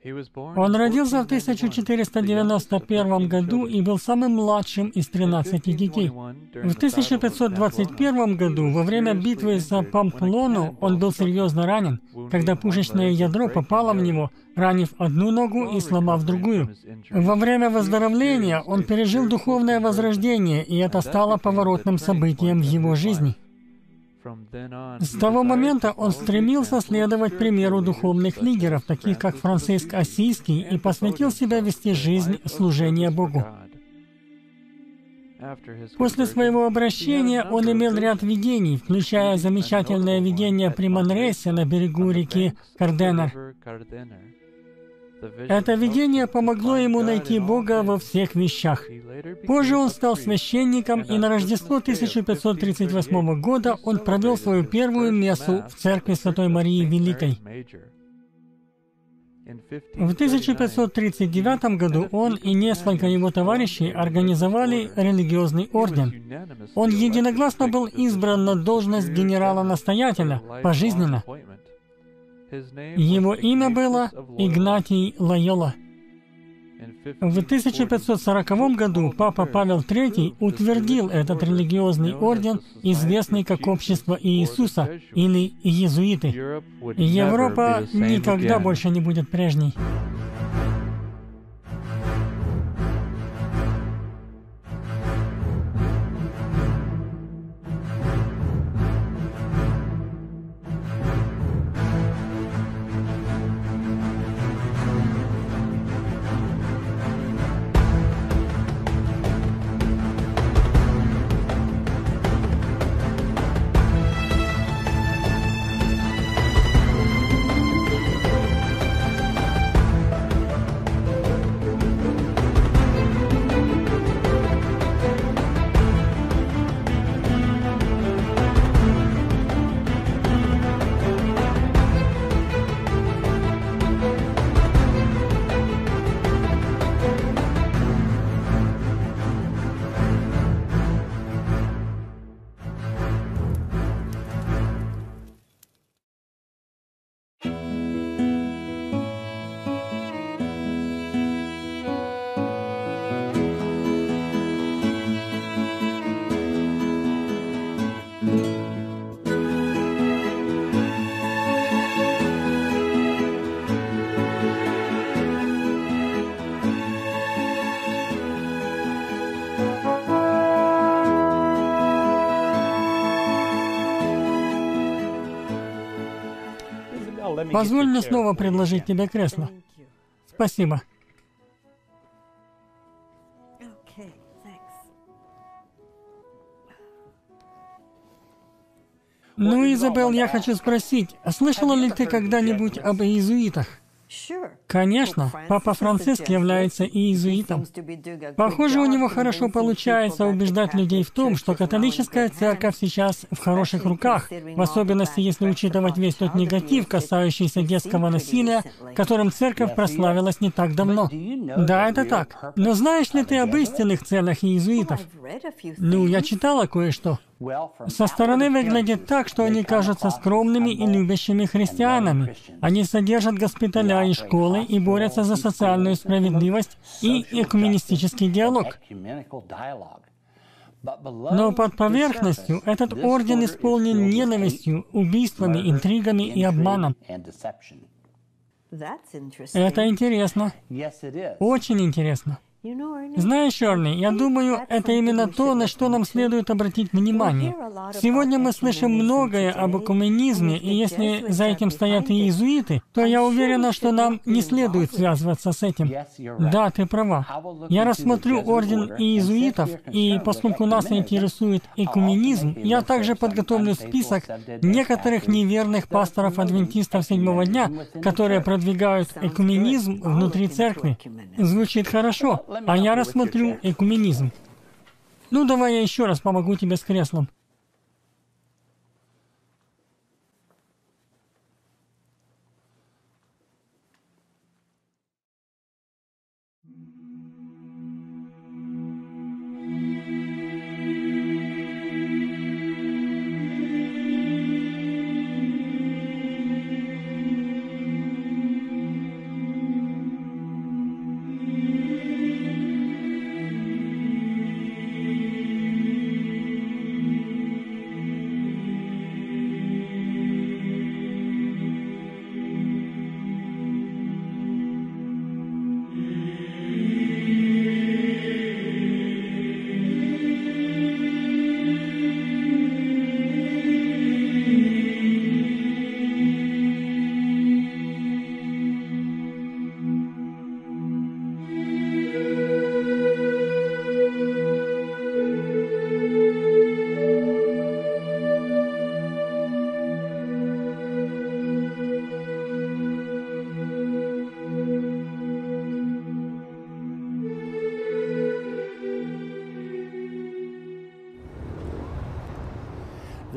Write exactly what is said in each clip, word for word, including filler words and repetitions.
Он родился в тысяча четыреста девяносто первом году и был самым младшим из тринадцати детей. В тысяча пятьсот двадцать первом году, во время битвы за Памплону, он был серьезно ранен, когда пушечное ядро попало в него, ранив одну ногу и сломав другую. Во время выздоровления он пережил духовное возрождение, и это стало поворотным событием в его жизни. С того момента он стремился следовать примеру духовных лидеров, таких как Франциск Ассизский, и посвятил себя вести жизнь служения Богу. После своего обращения он имел ряд видений, включая замечательное видение при Манресе на берегу реки Карденер. Это видение помогло ему найти Бога во всех вещах. Позже он стал священником, и на Рождество тысяча пятьсот тридцать восьмого года он провел свою первую мессу в церкви Святой Марии Великой. В тысяча пятьсот тридцать девятом году он и несколько его товарищей организовали религиозный орден. Он единогласно был избран на должность генерала-настоятеля пожизненно. Его имя было Игнатий Лойола. В тысяча пятьсот сороковом году Папа Павел третий утвердил этот религиозный орден, известный как Общество Иисуса или Иезуиты. Европа никогда больше не будет прежней. Позволь мне снова предложить тебе кресло. Спасибо. Ну, Изабелл, я хочу спросить, слышала ли ты когда-нибудь об иезуитах? Конечно, Папа Франциск является иезуитом. Похоже, у него хорошо получается убеждать людей в том, что католическая церковь сейчас в хороших руках, в особенности если учитывать весь тот негатив, касающийся детского насилия, которым церковь прославилась не так давно. Да, это так. Но знаешь ли ты об истинных целях иезуитов? Ну, я читала кое-что. Со стороны выглядит так, что они кажутся скромными и любящими христианами. Они содержат госпиталя и школы и борются за социальную справедливость и экуменистический диалог. Но под поверхностью этот орден исполнен ненавистью, убийствами, интригами и обманом. Это интересно. Очень интересно. Знаешь, Эрни, я думаю, это именно то, на что нам следует обратить внимание. Сегодня мы слышим многое об экуменизме, и если за этим стоят и иезуиты, то я уверена, что нам не следует связываться с этим. Да, ты права. Я рассмотрю орден иезуитов, и поскольку нас интересует экуменизм, я также подготовлю список некоторых неверных пасторов-адвентистов седьмого дня, которые продвигают экуменизм внутри церкви. Звучит хорошо. А я рассмотрю экуменизм. Ну, давай я еще раз помогу тебе с креслом.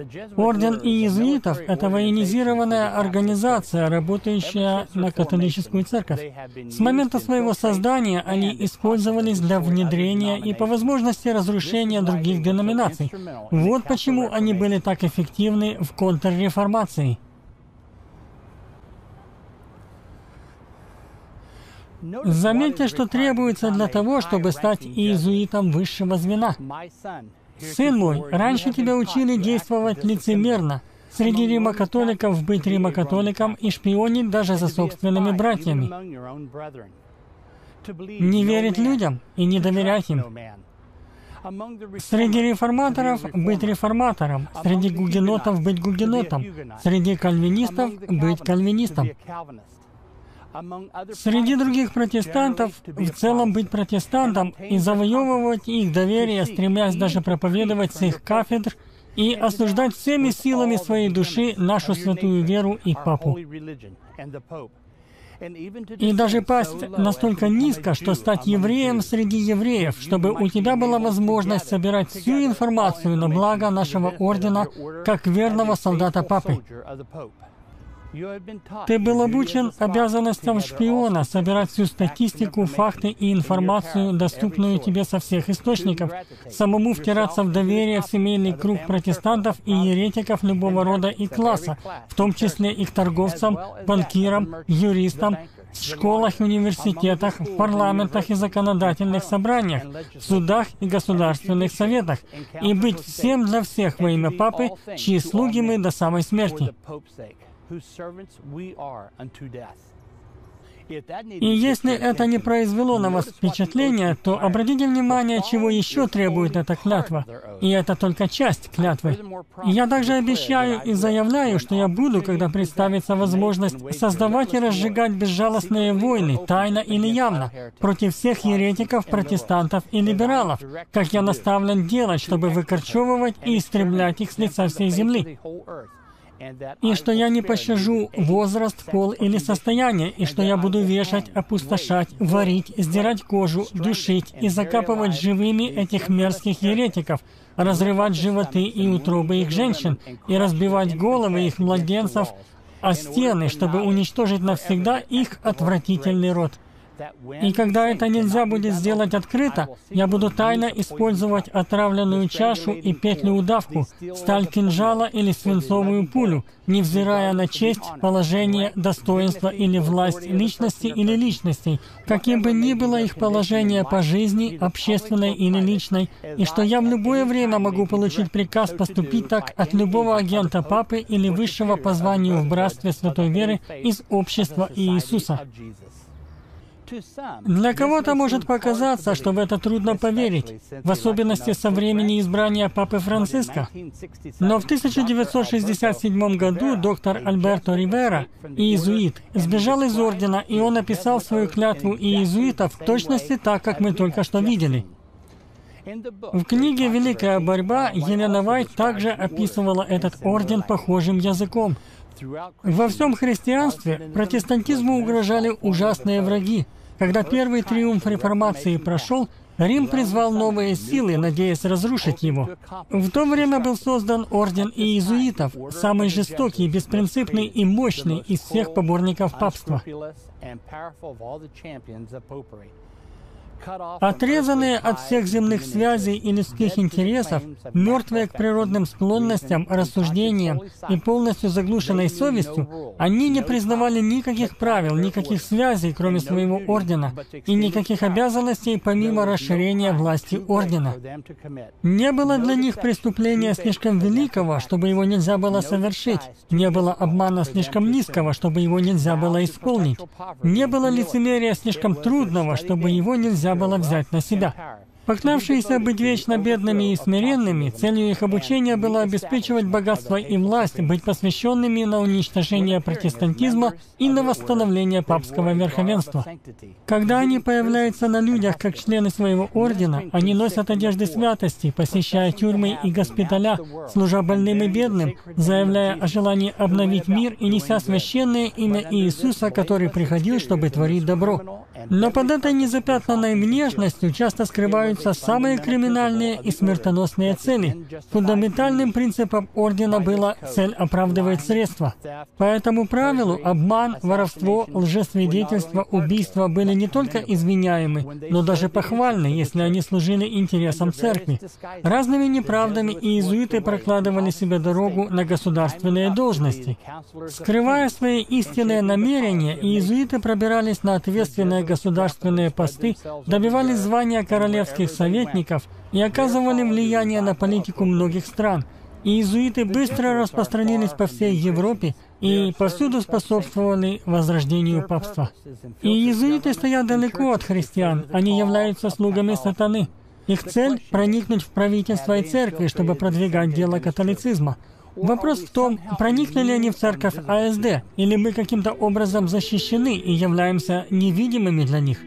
Орден иезуитов — это военизированная организация, работающая на католическую церковь. С момента своего создания они использовались для внедрения и, по возможности, разрушения других деноминаций. Вот почему они были так эффективны в контрреформации. Заметьте, что требуется для того, чтобы стать иезуитом высшего звена. «Сын мой, раньше тебя учили действовать лицемерно, среди римокатоликов быть римокатоликом и шпионить даже за собственными братьями. Не верить людям и не доверять им. Среди реформаторов быть реформатором, среди гугенотов быть гугенотом, среди кальвинистов быть кальвинистом. Среди других протестантов в целом быть протестантом и завоевывать их доверие, стремясь даже проповедовать с их кафедр и осуждать всеми силами своей души нашу святую веру и папу. И даже пасть настолько низко, что стать евреем среди евреев, чтобы у тебя была возможность собирать всю информацию на благо нашего ордена, как верного солдата папы. Ты был обучен обязанностям шпиона собирать всю статистику, факты и информацию, доступную тебе со всех источников, самому втираться в доверие в семейный круг протестантов и еретиков любого рода и класса, в том числе и к торговцам, банкирам, юристам, в школах и университетах, в парламентах и законодательных собраниях, в судах и государственных советах, и быть всем для всех во имя Папы, чьи слуги мы до самой смерти. И если это не произвело на вас впечатления, то обратите внимание, чего еще требует эта клятва. И это только часть клятвы. И я также обещаю и заявляю, что я буду, когда представится возможность, создавать и разжигать безжалостные войны, тайно или явно, против всех еретиков, протестантов и либералов, как я наставлен делать, чтобы выкорчевывать и истреблять их с лица всей земли. И что я не пощажу возраст, пол или состояние, и что я буду вешать, опустошать, варить, сдирать кожу, душить и закапывать живыми этих мерзких еретиков, разрывать животы и утробы их женщин, и разбивать головы их младенцев о стены, чтобы уничтожить навсегда их отвратительный род. И когда это нельзя будет сделать открыто, я буду тайно использовать отравленную чашу и петлю-удавку, сталь кинжала или свинцовую пулю, невзирая на честь, положение, достоинство или власть личности или личностей, каким бы ни было их положение по жизни, общественной или личной, и что я в любое время могу получить приказ поступить так от любого агента Папы или высшего по званию в братстве Святой Веры из общества Иисуса. Для кого-то может показаться, что в это трудно поверить, в особенности со времени избрания Папы Франциска. Но в тысяча девятьсот шестьдесят седьмом году доктор Альберто Ривера, иезуит, сбежал из ордена, и он описал свою клятву иезуитов в точности так, как мы только что видели. В книге «Великая борьба» Елена Вайт также описывала этот орден похожим языком. Во всем христианстве протестантизму угрожали ужасные враги. Когда первый триумф реформации прошел, Рим призвал новые силы, надеясь разрушить его. В то время был создан орден иезуитов, самый жестокий, беспринципный и мощный из всех поборников папства. Отрезанные от всех земных связей и людских интересов, мертвые к природным склонностям, рассуждениям и полностью заглушенной совестью, они не признавали никаких правил, никаких связей, кроме своего ордена, и никаких обязанностей, помимо расширения власти ордена. Не было для них преступления слишком великого, чтобы его нельзя было совершить. Не было обмана слишком низкого, чтобы его нельзя было исполнить. Не было лицемерия слишком трудного, чтобы его нельзя было взять на себя. Поклявшиеся быть вечно бедными и смиренными, целью их обучения было обеспечивать богатство и власть, быть посвященными на уничтожение протестантизма и на восстановление папского верховенства. Когда они появляются на людях как члены своего ордена, они носят одежды святости, посещая тюрьмы и госпиталя, служа больным и бедным, заявляя о желании обновить мир и неся священное имя Иисуса, который приходил, чтобы творить добро. Но под этой незапятнанной внешностью часто скрываются преследуются самые криминальные и смертоносные цели. Фундаментальным принципом ордена было «цель оправдывает средства». По этому правилу обман, воровство, лжесвидетельство, убийство были не только извиняемы, но даже похвальны, если они служили интересам церкви. Разными неправдами иезуиты прокладывали себе дорогу на государственные должности. Скрывая свои истинные намерения, иезуиты пробирались на ответственные государственные посты, добивались звания королевских советников и оказывали влияние на политику многих стран. Иезуиты быстро распространились по всей Европе и повсюду способствовали возрождению папства. Иезуиты стоят далеко от христиан, они являются слугами сатаны. Их цель — проникнуть в правительство и церкви, чтобы продвигать дело католицизма. Вопрос в том, проникли ли они в церковь А Эс Дэ, или мы каким-то образом защищены и являемся невидимыми для них.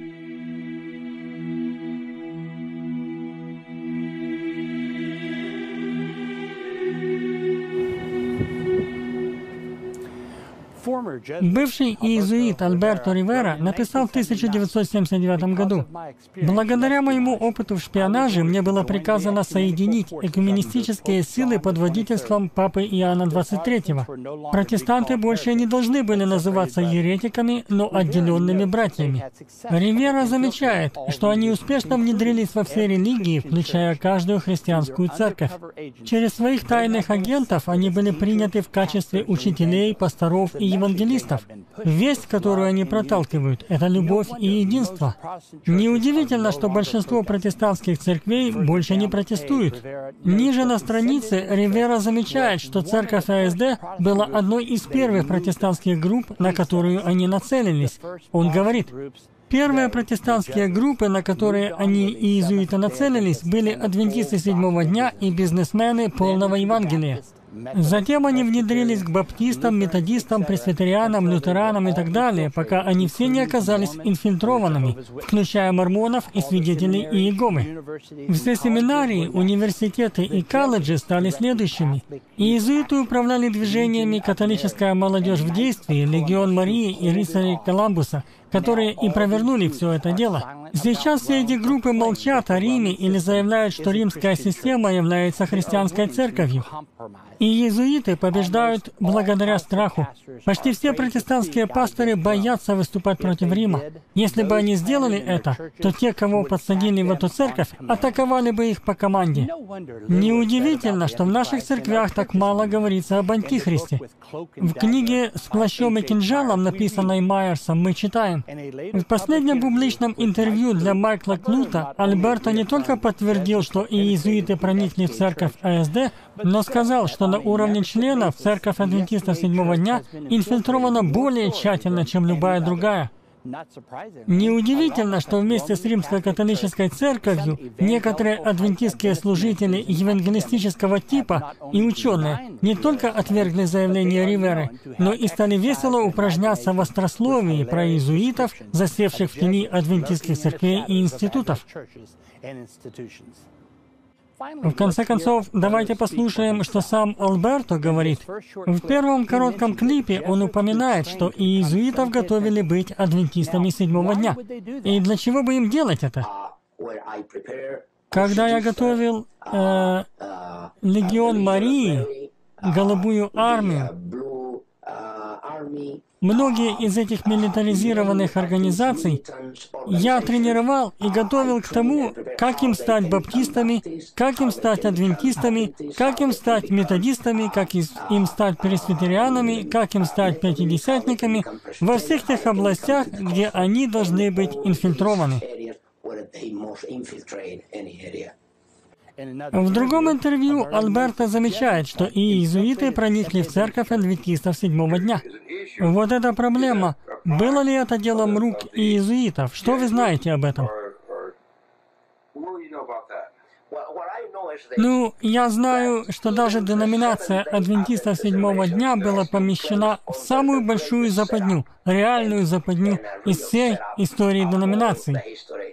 Бывший иезуит Альберто Ривера написал в тысяча девятьсот семьдесят девятом году: «Благодаря моему опыту в шпионаже мне было приказано соединить экуменистические силы под водительством Папы Иоанна двадцать третьего. Протестанты больше не должны были называться еретиками, но отделенными братьями». Ривера замечает, что они успешно внедрились во все религии, включая каждую христианскую церковь. Через своих тайных агентов они были приняты в качестве учителей, пасторов и евангелистов. Весть, которую они проталкивают, — это любовь и единство. Неудивительно, что большинство протестантских церквей больше не протестуют. Ниже на странице Ривера замечает, что церковь А Эс Дэ была одной из первых протестантских групп, на которую они нацелились. Он говорит: «Первые протестантские группы, на которые они и иезуиты нацелились, были адвентисты седьмого дня и бизнесмены полного Евангелия. Затем они внедрились к баптистам, методистам, пресвитерианам, лютеранам и так далее, пока они все не оказались инфильтрованными, включая мормонов и свидетелей Иеговы. Все семинарии, университеты и колледжи стали следующими. Иезуиты управляли движениями «Католическая молодежь в действии», «Легион Марии» и «Рыцари Коламбуса», которые и провернули все это дело. Сейчас все эти группы молчат о Риме или заявляют, что римская система является христианской церковью. И иезуиты побеждают благодаря страху. Почти все протестантские пасторы боятся выступать против Рима. Если бы они сделали это, то те, кого подсадили в эту церковь, атаковали бы их по команде. Неудивительно, что в наших церквях так мало говорится об Антихристе. В книге «С плащом и кинжалом», написанной Майерсом, мы читаем: «В последнем публичном интервью для Майкла Клута Альберто не только подтвердил, что иезуиты проникли в церковь А Эс Дэ, но сказал, что на уровне членов церковь адвентистов седьмого дня инфильтрована более тщательно, чем любая другая». Неудивительно, что вместе с Римской католической церковью некоторые адвентистские служители евангелистического типа и ученые не только отвергли заявление Риверы, но и стали весело упражняться в острословии про иезуитов, засевших в тени адвентистских церквей и институтов. В конце концов, давайте послушаем, что сам Альберто говорит. В первом коротком клипе он упоминает, что иезуитов готовили быть адвентистами седьмого дня. И для чего бы им делать это? Когда я готовил э, Легион Марии, Голубую армию, многие из этих милитаризированных организаций я тренировал и готовил к тому, как им стать баптистами, как им стать адвентистами, как им стать методистами, как им стать пресвитерианами, как им стать пятидесятниками, во всех тех областях, где они должны быть инфильтрованы. В другом интервью Альберто замечает, что и иезуиты проникли в церковь адвентистов седьмого дня. Вот эта проблема. Было ли это делом рук иезуитов? Что вы знаете об этом? Ну, я знаю, что даже деноминация адвентистов седьмого дня была помещена в самую большую западню, реальную западню из всей истории деноминации.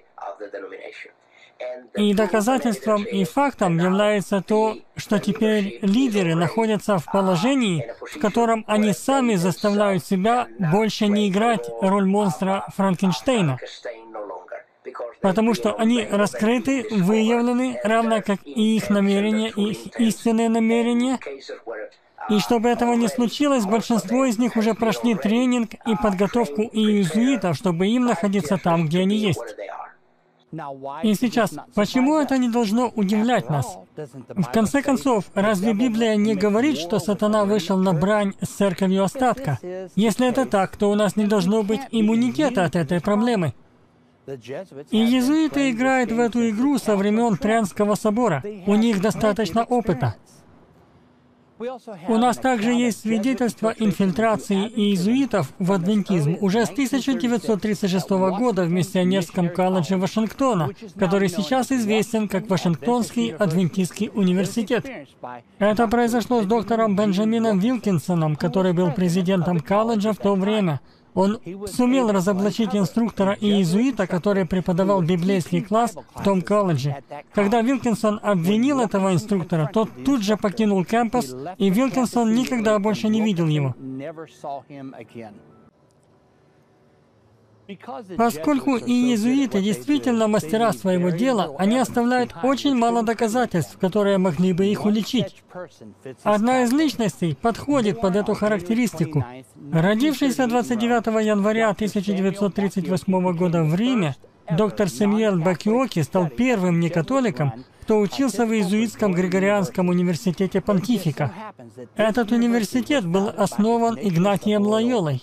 И доказательством и фактом является то, что теперь лидеры находятся в положении, в котором они сами заставляют себя больше не играть роль монстра Франкенштейна. потому что они раскрыты, выявлены, равно как и их намерения, и их истинные намерения. И чтобы этого не случилось, большинство из них уже прошли тренинг и подготовку иезуитов, чтобы им находиться там, где они есть. И сейчас, почему это не должно удивлять нас? В конце концов, разве Библия не говорит, что сатана вышел на брань с церковью остатка? Если это так, то у нас не должно быть иммунитета от этой проблемы. И иезуиты играют в эту игру со времен Трентского собора. У них достаточно опыта. У нас также есть свидетельство инфильтрации иезуитов в адвентизм уже с тысяча девятьсот тридцать шестого года в миссионерском колледже Вашингтона, который сейчас известен как Вашингтонский адвентистский университет. Это произошло с доктором Бенджамином Вилкинсоном, который был президентом колледжа в то время. Он сумел разоблачить инструктора и иезуита, который преподавал библейский класс в том колледже. Когда Вилкинсон обвинил этого инструктора, тот тут же покинул кампус, и Вилкинсон никогда больше не видел его. Поскольку и иезуиты действительно мастера своего дела, они оставляют очень мало доказательств, которые могли бы их уличить. Одна из личностей подходит под эту характеристику. Родившийся двадцать девятого января тысяча девятьсот тридцать восьмого года в Риме, доктор Сэмюэль Бакиоки стал первым некатоликом, кто учился в иезуитском Григорианском университете Понтифика. Этот университет был основан Игнатием Лойолой.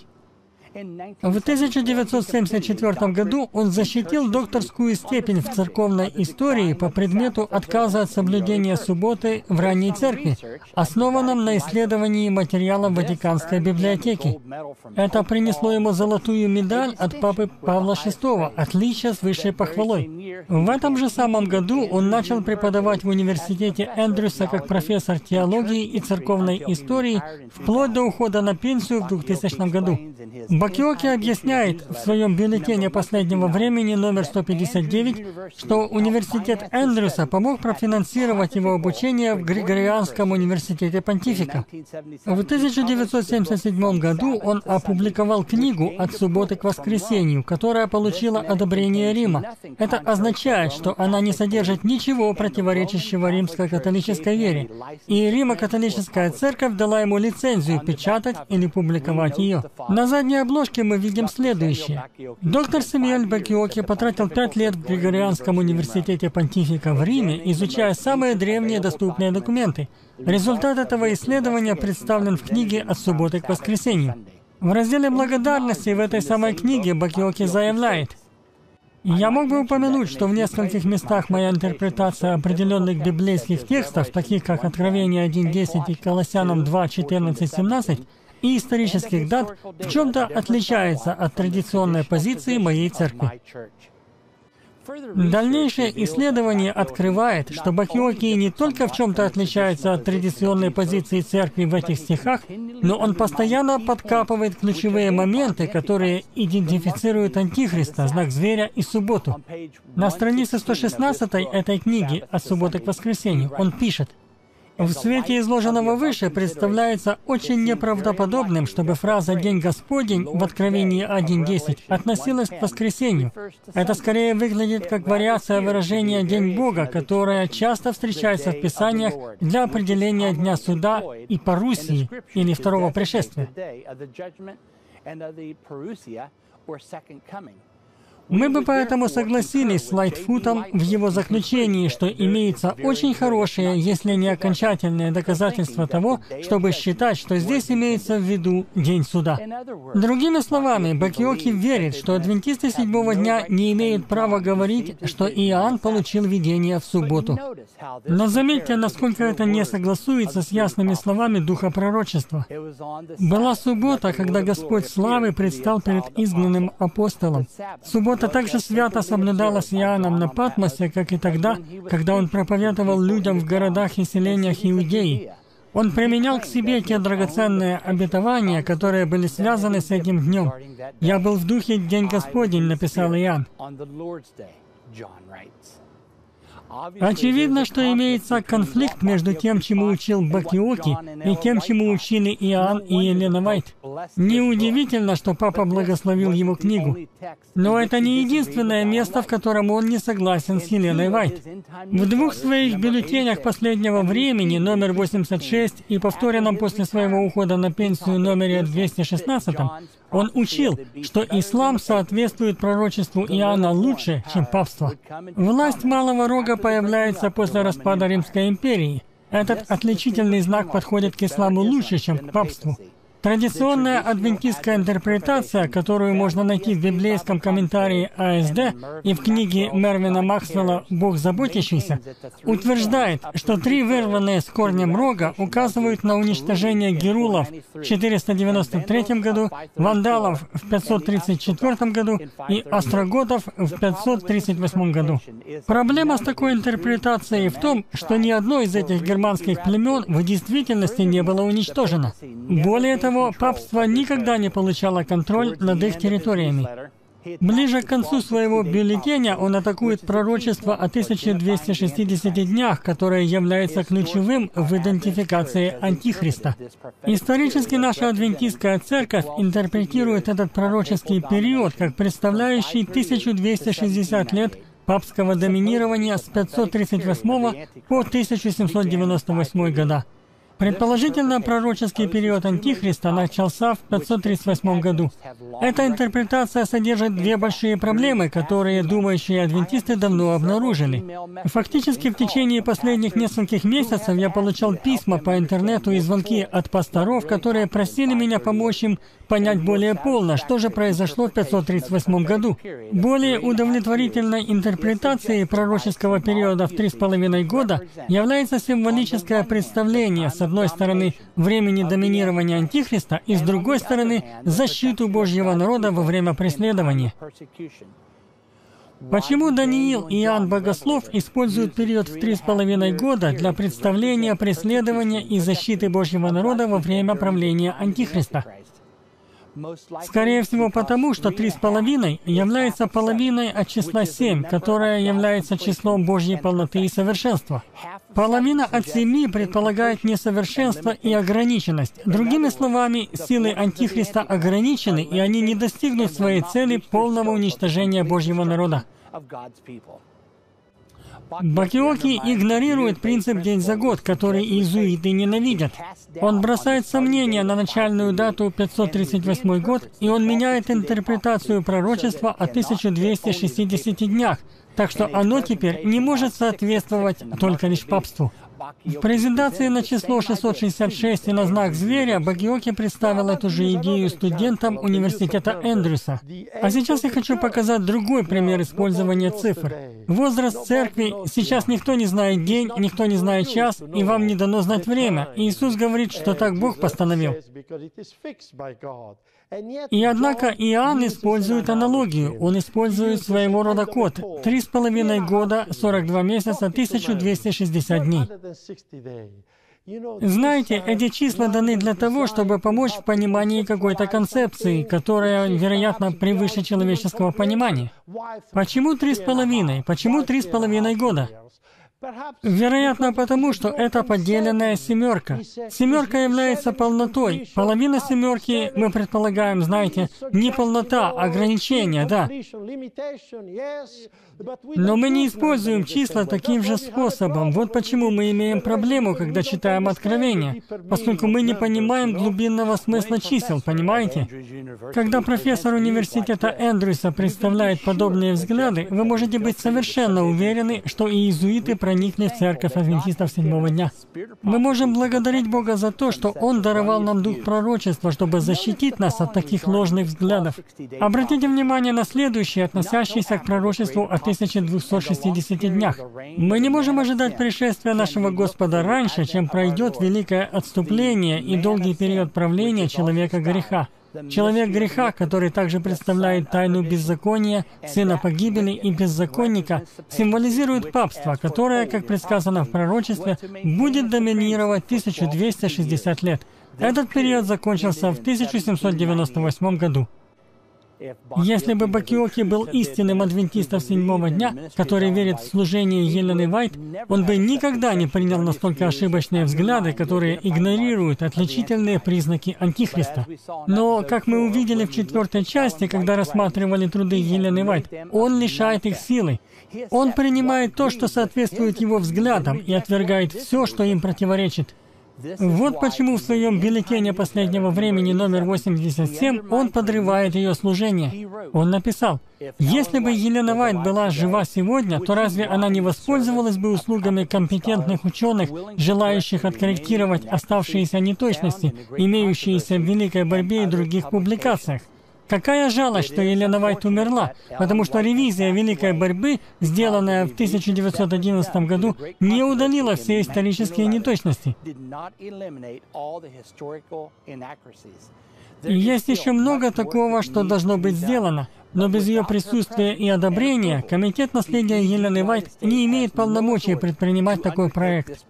В тысяча девятьсот семьдесят четвёртом году он защитил докторскую степень в церковной истории по предмету отказа от соблюдения субботы в ранней церкви, основанном на исследовании материалов Ватиканской библиотеки. Это принесло ему золотую медаль от папы Павла шестого, отличие с высшей похвалой. В этом же самом году он начал преподавать в университете Эндрюса как профессор теологии и церковной истории, вплоть до ухода на пенсию в двухтысячном году. Бакиоки объясняет в своем бюллетене последнего времени номер сто пятьдесят девять, что университет Эндрюса помог профинансировать его обучение в Григорианском университете Понтифика. В тысяча девятьсот семьдесят седьмом году он опубликовал книгу «От субботы к воскресенью», которая получила одобрение Рима. Это означает, что она не содержит ничего противоречащего римско-католической вере, и Римо-католическая церковь дала ему лицензию печатать или публиковать ее. На задней обложке мы видим следующее. Доктор Сэмюэль Бакиоки потратил пять лет в Григорианском университете Понтифика в Риме, изучая самые древние доступные документы. Результат этого исследования представлен в книге «От субботы к воскресенью». В разделе благодарности в этой самой книге Бакиоки заявляет: «Я мог бы упомянуть, что в нескольких местах моя интерпретация определенных библейских текстов, таких как Откровение один десять и Колоссянам два четырнадцать семнадцать, и исторических дат, в чем-то отличается от традиционной позиции моей церкви». Дальнейшее исследование открывает, что Бакиоки не только в чем-то отличается от традиционной позиции церкви в этих стихах, но он постоянно подкапывает ключевые моменты, которые идентифицируют Антихриста, знак зверя и субботу. На странице сто шестнадцатой этой книги «От субботы к воскресенью» он пишет: «В свете изложенного выше представляется очень неправдоподобным, чтобы фраза «День Господень» в Откровении один десять относилась к воскресенью. Это скорее выглядит как вариация выражения «День Бога», которая часто встречается в Писаниях для определения Дня Суда и Парусии, или Второго Пришествия». Мы бы поэтому согласились с Лайтфутом в его заключении, что имеется очень хорошее, если не окончательное доказательство того, чтобы считать, что здесь имеется в виду День Суда. Другими словами, Бакиоки верит, что адвентисты седьмого дня не имеют права говорить, что Иоанн получил видение в субботу. Но заметьте, насколько это не согласуется с ясными словами Духа пророчества. Была суббота, когда Господь славы предстал перед изгнанным апостолом. Суббота также свято соблюдалась Иоанном на Патмосе, как и тогда, когда он проповедовал людям в городах и селениях Иудеи. Он применял к себе те драгоценные обетования, которые были связаны с этим днем. «Я был в духе День Господень», написал Иоанн. Очевидно, что имеется конфликт между тем, чему учил Бакиоки, и тем, чему учили Иоанн и Елена Вайт. Неудивительно, что Папа благословил его книгу. Но это не единственное место, в котором он не согласен с Еленой Вайт. В двух своих бюллетенях последнего времени, номер восемьдесят шесть и повторенном после своего ухода на пенсию номере двести шестнадцать, он учил, что ислам соответствует пророчеству Иоанна лучше, чем папство. Власть Малого Рога появляется после распада Римской империи. Этот отличительный знак подходит к исламу лучше, чем к папству. Традиционная адвентистская интерпретация, которую можно найти в библейском комментарии А Эс Дэ и в книге Мервина Максвелла «Бог заботящийся», утверждает, что три вырванные с корнем рога указывают на уничтожение герулов в четыреста девяносто третьем году, вандалов в пятьсот тридцать четвёртом году и остроготов в пятьсот тридцать восьмом году. Проблема с такой интерпретацией в том, что ни одно из этих германских племен в действительности не было уничтожено. Более того, папство никогда не получало контроль над их территориями. Ближе к концу своего бюллетеня он атакует пророчество о тысяча двухстах шестидесяти днях, которое является ключевым в идентификации Антихриста. Исторически наша адвентистская церковь интерпретирует этот пророческий период как представляющий тысячу двести шестьдесят лет папского доминирования с пятьсот тридцать восьмого по тысяча семьсот девяносто восьмой года. Предположительно, пророческий период Антихриста начался в пятьсот тридцать восьмом году. Эта интерпретация содержит две большие проблемы, которые думающие адвентисты давно обнаружили. Фактически, в течение последних нескольких месяцев я получал письма по интернету и звонки от пасторов, которые просили меня помочь им понять более полно, что же произошло в пятьсот тридцать восьмом году. Более удовлетворительной интерпретацией пророческого периода в три с половиной года является символическое представление, с одной стороны, времени доминирования Антихриста, и с другой стороны, защиту Божьего народа во время преследования. Почему Даниил и Иоанн Богослов используют период в три с половиной года для представления, преследования и защиты Божьего народа во время правления Антихриста? Скорее всего потому, что три с половиной является половиной от числа семь, которое является числом Божьей полноты и совершенства. Половина от семи предполагает несовершенство и ограниченность. Другими словами, силы Антихриста ограничены, и они не достигнут своей цели полного уничтожения Божьего народа. Бакиоки игнорирует принцип «день за год», который иезуиты ненавидят. Он бросает сомнения на начальную дату пятьсот тридцать восьмой год, и он меняет интерпретацию пророчества о тысяча двухстах шестидесяти днях, так что оно теперь не может соответствовать только лишь папству. В презентации на число шестьсот шестьдесят шесть и на знак зверя Бакиоки представил эту же идею студентам университета Эндрюса. А сейчас я хочу показать другой пример использования цифр. Возраст церкви. Сейчас никто не знает день, никто не знает час, и вам не дано знать время. Иисус говорит, что так Бог постановил. И однако Иоанн использует аналогию. Он использует своего рода код. Три с половиной года, сорок два месяца, тысяча двести шестьдесят дней. Знаете, эти числа даны для того, чтобы помочь в понимании какой-то концепции, которая, вероятно, превыше человеческого понимания. Почему три с половиной? Почему три с половиной года? Вероятно, потому что это поделенная семерка. Семерка является полнотой. Половина семерки, мы предполагаем, знаете, не полнота, ограничение, да. Но мы не используем числа таким же способом. Вот почему мы имеем проблему, когда читаем Откровение, поскольку мы не понимаем глубинного смысла чисел, понимаете? Когда профессор университета Эндрюса представляет подобные взгляды, вы можете быть совершенно уверены, что иезуиты проникли в церковь адвентистов седьмого дня. Мы можем благодарить Бога за то, что Он даровал нам дух пророчества, чтобы защитить нас от таких ложных взглядов. Обратите внимание на следующее, относящееся к пророчеству о тысяча двухстах шестидесяти днях. Мы не можем ожидать пришествия нашего Господа раньше, чем пройдет великое отступление и долгий период правления человека греха. Человек греха, который также представляет тайну беззакония, сына погибели и беззаконника, символизирует папство, которое, как предсказано в пророчестве, будет доминировать тысячу двести шестьдесят лет. Этот период закончился в тысяча семьсот девяносто восьмом году. Если бы Бакиоки был истинным адвентистом седьмого дня, который верит в служение Елены Вайт, он бы никогда не принял настолько ошибочные взгляды, которые игнорируют отличительные признаки Антихриста. Но, как мы увидели в четвертой части, когда рассматривали труды Елены Вайт, он лишает их силы. Он принимает то, что соответствует его взглядам, и отвергает все, что им противоречит. Вот почему в своем бюллетене последнего времени номер восемьдесят семь он подрывает ее служение. Он написал: «Если бы Елена Вайт была жива сегодня, то разве она не воспользовалась бы услугами компетентных ученых, желающих откорректировать оставшиеся неточности, имеющиеся в «Великой борьбе» и других публикациях? Какая жалость, что Елена Вайт умерла, потому что ревизия Великой борьбы, сделанная в тысяча девятьсот одиннадцатом году, не удалила все исторические неточности. И есть еще много такого, что должно быть сделано, но без ее присутствия и одобрения Комитет наследия Елены Вайт не имеет полномочий предпринимать такой проект.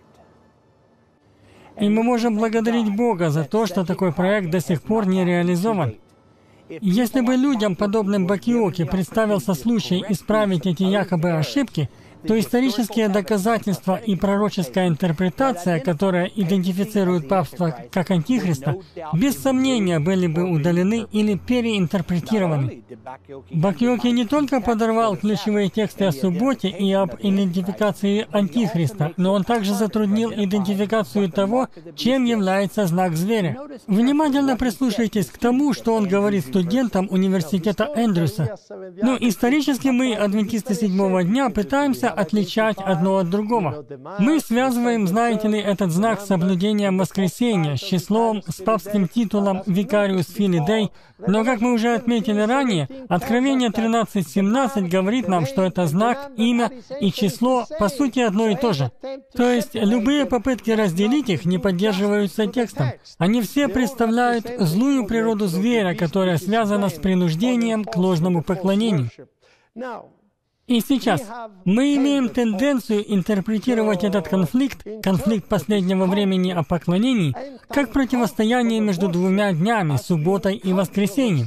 И мы можем благодарить Бога за то, что такой проект до сих пор не реализован. Если бы людям, подобным Бакиоки, представился случай исправить эти якобы ошибки, то исторические доказательства и пророческая интерпретация, которая идентифицирует папство как Антихриста, без сомнения были бы удалены или переинтерпретированы. Бакиоки не только подорвал ключевые тексты о субботе и об идентификации Антихриста, но он также затруднил идентификацию того, чем является знак зверя. Внимательно прислушайтесь к тому, что он говорит студентам университета Эндрюса. Но исторически мы, адвентисты седьмого дня, пытаемся отличать одно от другого. Мы связываем, знаете ли, этот знак с соблюдением воскресения, с числом, с папским титулом «Викариус Фили Дей», но, как мы уже отметили ранее, Откровение тринадцать семнадцать говорит нам, что это знак, имя и число по сути одно и то же. То есть любые попытки разделить их не поддерживаются текстом. Они все представляют злую природу зверя, которая связана с принуждением к ложному поклонению. И сейчас мы имеем тенденцию интерпретировать этот конфликт, конфликт последнего времени о поклонении, как противостояние между двумя днями, субботой и воскресеньем.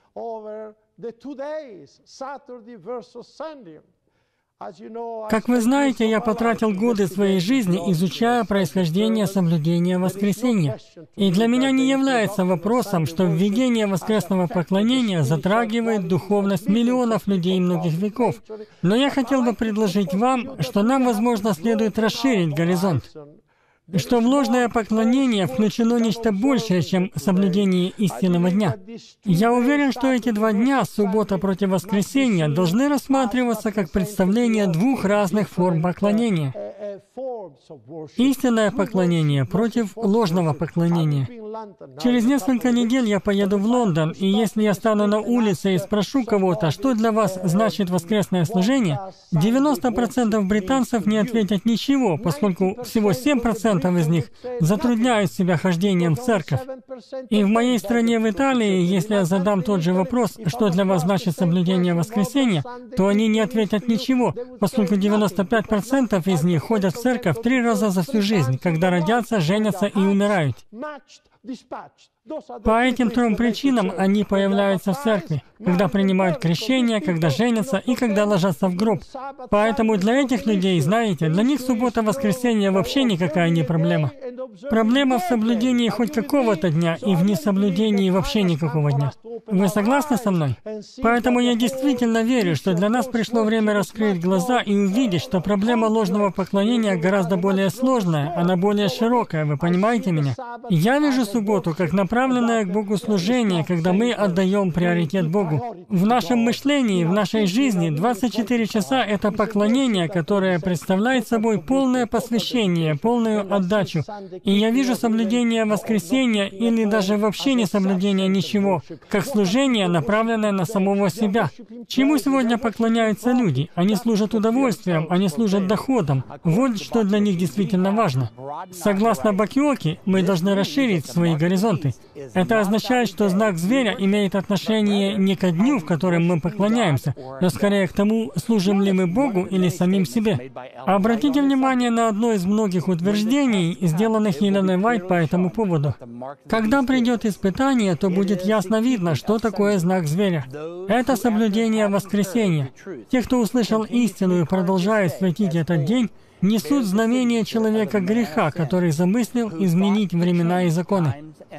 Как вы знаете, я потратил годы своей жизни, изучая происхождение соблюдения воскресенья. И для меня не является вопросом, что введение воскресного поклонения затрагивает духовность миллионов людей многих веков. Но я хотел бы предложить вам, что нам, возможно, следует расширить горизонт. Что в ложное поклонение включено нечто большее, чем соблюдение истинного дня. Я уверен, что эти два дня, суббота против воскресенья, должны рассматриваться как представление двух разных форм поклонения. Истинное поклонение против ложного поклонения. Через несколько недель я поеду в Лондон, и если я стану на улице и спрошу кого-то, что для вас значит воскресное служение, девяносто процентов британцев не ответят ничего, поскольку всего семь процентов из них затрудняют себя хождением в церковь. И в моей стране, в Италии, если я задам тот же вопрос, что для вас значит соблюдение воскресенья, то они не ответят ничего, поскольку девяносто пять процентов из них ходят в церковь три раза за всю жизнь, когда родятся, женятся и умирают. По этим трем причинам они появляются в церкви, когда принимают крещение, когда женятся и когда ложатся в гроб. Поэтому для этих людей, знаете, для них суббота-воскресенье вообще никакая не проблема. Проблема в соблюдении хоть какого-то дня и в несоблюдении вообще никакого дня. Вы согласны со мной? Поэтому я действительно верю, что для нас пришло время раскрыть глаза и увидеть, что проблема ложного поклонения гораздо более сложная, она более широкая, вы понимаете меня? Я вижу субботу как направленное к Богу служение, когда мы отдаем приоритет Богу. В нашем мышлении, в нашей жизни двадцать четыре часа — это поклонение, которое представляет собой полное посвящение, полную отдачу. И я вижу соблюдение воскресенья или даже вообще не соблюдение ничего, как служение, направленное на самого себя. Чему сегодня поклоняются люди? Они служат удовольствием, они служат доходом. Вот что для них действительно важно. Согласно Бакиоки, мы должны расширить свои горизонты. Это означает, что знак зверя имеет отношение не ко дню, в котором мы поклоняемся, но скорее к тому, служим ли мы Богу или самим себе. Обратите внимание на одно из многих утверждений, сделанных Еленой Уайт по этому поводу. Когда придет испытание, то будет ясно видно, что такое знак зверя. Это соблюдение воскресения. Те, кто услышал истину и продолжают светить этот день, несут знамение человека греха, который замыслил изменить времена и законы.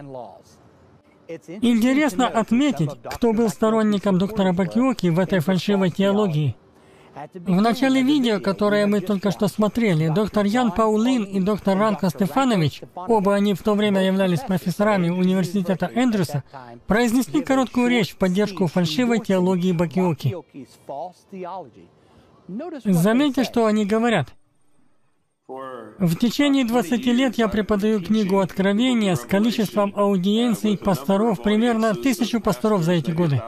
Интересно отметить, кто был сторонником доктора Бакиоки в этой фальшивой теологии. В начале видео, которое мы только что смотрели, доктор Ян Паулин и доктор Ранко Стефанович, оба они в то время являлись профессорами университета Эндрюса, произнесли короткую речь в поддержку фальшивой теологии Бакиоки. Заметьте, что они говорят. В течение двадцати лет я преподаю книгу Откровения с количеством аудиенций пасторов, примерно тысячу пасторов за эти годы.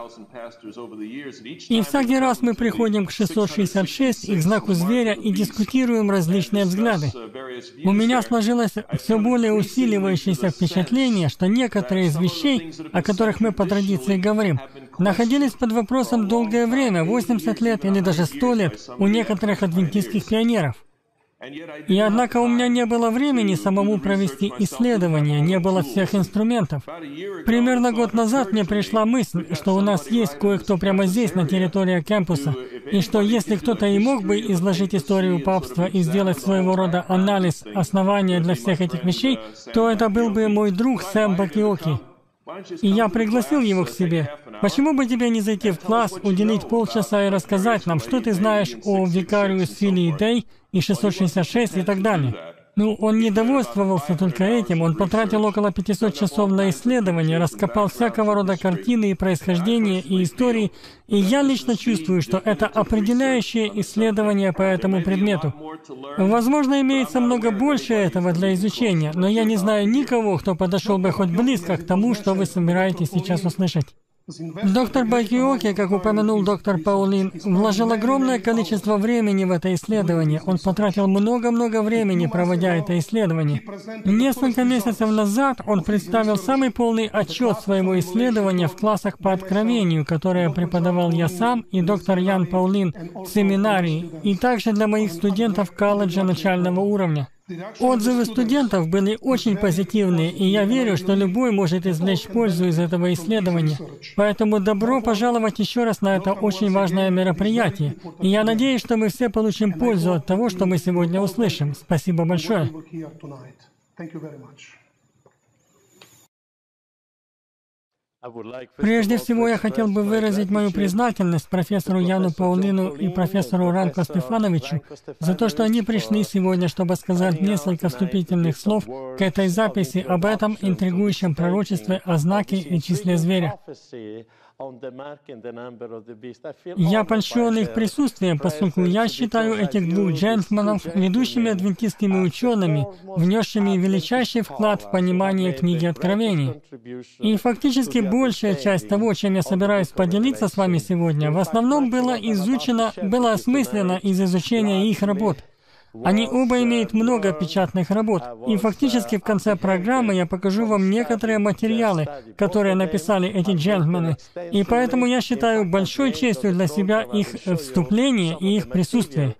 И всякий раз мы приходим к шестьсот шестьдесят шесть и к знаку зверя и дискутируем различные взгляды. У меня сложилось все более усиливающееся впечатление, что некоторые из вещей, о которых мы по традиции говорим, находились под вопросом долгое время, восемьдесят лет или даже сто лет, у некоторых адвентистских пионеров. И однако у меня не было времени самому провести исследование, не было всех инструментов. Примерно год назад мне пришла мысль, что у нас есть кое-кто прямо здесь, на территории кампуса, и что если кто-то и мог бы изложить историю папства и сделать своего рода анализ основания для всех этих вещей, то это был бы мой друг Сэм Бакиоки. И я пригласил его к себе. Почему бы тебе не зайти в класс, уделить полчаса и рассказать нам, что ты знаешь о Vicarious Filii Dei и шестьсот шестьдесят шесть и так далее? Ну, он не довольствовался только этим, он потратил около пятисот часов на исследование, раскопал всякого рода картины и происхождения, и истории, и я лично чувствую, что это определяющее исследование по этому предмету. Возможно, имеется много больше этого для изучения, но я не знаю никого, кто подошел бы хоть близко к тому, что вы собираетесь сейчас услышать. Доктор Бакиоки, как упомянул доктор Паулин, вложил огромное количество времени в это исследование. Он потратил много-много времени, проводя это исследование. Несколько месяцев назад он представил самый полный отчет своего исследования в классах по откровению, которые преподавал я сам и доктор Ян Паулин в семинарии, и также для моих студентов колледжа начального уровня. Отзывы студентов были очень позитивные, и я верю, что любой может извлечь пользу из этого исследования. Поэтому добро пожаловать еще раз на это очень важное мероприятие. И я надеюсь, что мы все получим пользу от того, что мы сегодня услышим. Спасибо большое. Прежде всего, я хотел бы выразить мою признательность профессору Яну Паулину и профессору Ранко Стефановичу за то, что они пришли сегодня, чтобы сказать несколько вступительных слов к этой записи об этом интригующем пророчестве о знаке и числе зверя. Я польщен их присутствием, поскольку я считаю этих двух джентльменов ведущими адвентистскими учеными, внесшими величайший вклад в понимание книги Откровений. И фактически большая часть того, чем я собираюсь поделиться с вами сегодня, в основном было изучено, было осмыслено из изучения их работ. Они оба имеют много печатных работ, и фактически в конце программы я покажу вам некоторые материалы, которые написали эти джентльмены, и поэтому я считаю большой честью для себя их вступление и их присутствие.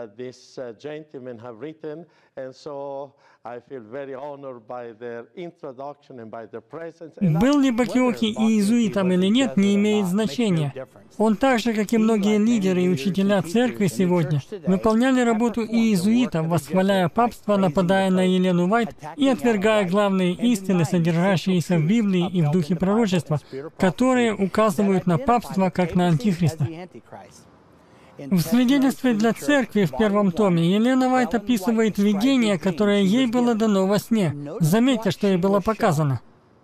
Был ли Бакиоки иезуитом или нет, не имеет значения. Он так же, как и многие лидеры и учителя церкви сегодня, выполняли работу иезуитов, восхваляя папство, нападая на Елену Уайт и отвергая главные истины, содержащиеся в Библии и в духе пророчества, которые указывают на папство как на Антихриста. В свидетельстве для церкви в первом томе Елена Уайт описывает видение, которое ей было дано во сне. Заметьте, что ей было показано.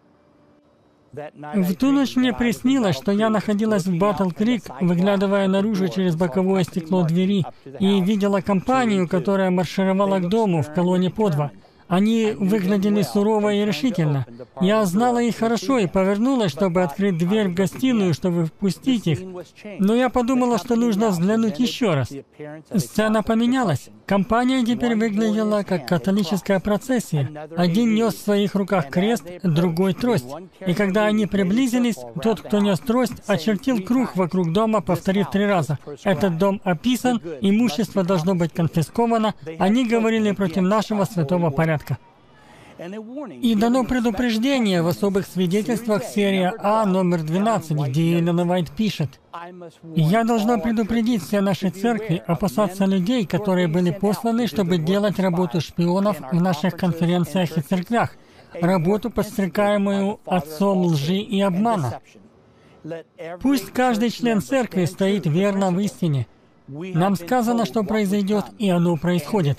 В ту ночь мне приснилось, что я находилась в Батл-Крик, выглядывая наружу через боковое стекло двери, и видела компанию, которая маршировала к дому в колонне по два. Они выглядели сурово и решительно. Я знала их хорошо и повернулась, чтобы открыть дверь в гостиную, чтобы впустить их. Но я подумала, что нужно взглянуть еще раз. Сцена поменялась. Компания теперь выглядела как католическая процессия. Один нес в своих руках крест, другой — трость. И когда они приблизились, тот, кто нес трость, очертил круг вокруг дома, повторив три раза: «Этот дом описан, имущество должно быть конфисковано». Они говорили против нашего святого порядка. И дано предупреждение в особых свидетельствах, серия А, номер двенадцать, где Эллен Уайт пишет: «Я должна предупредить все наши церкви опасаться людей, которые были посланы, чтобы делать работу шпионов в наших конференциях и церквях, работу, подстрекаемую отцом лжи и обмана. Пусть каждый член церкви стоит верно в истине. Нам сказано, что произойдет, и оно происходит».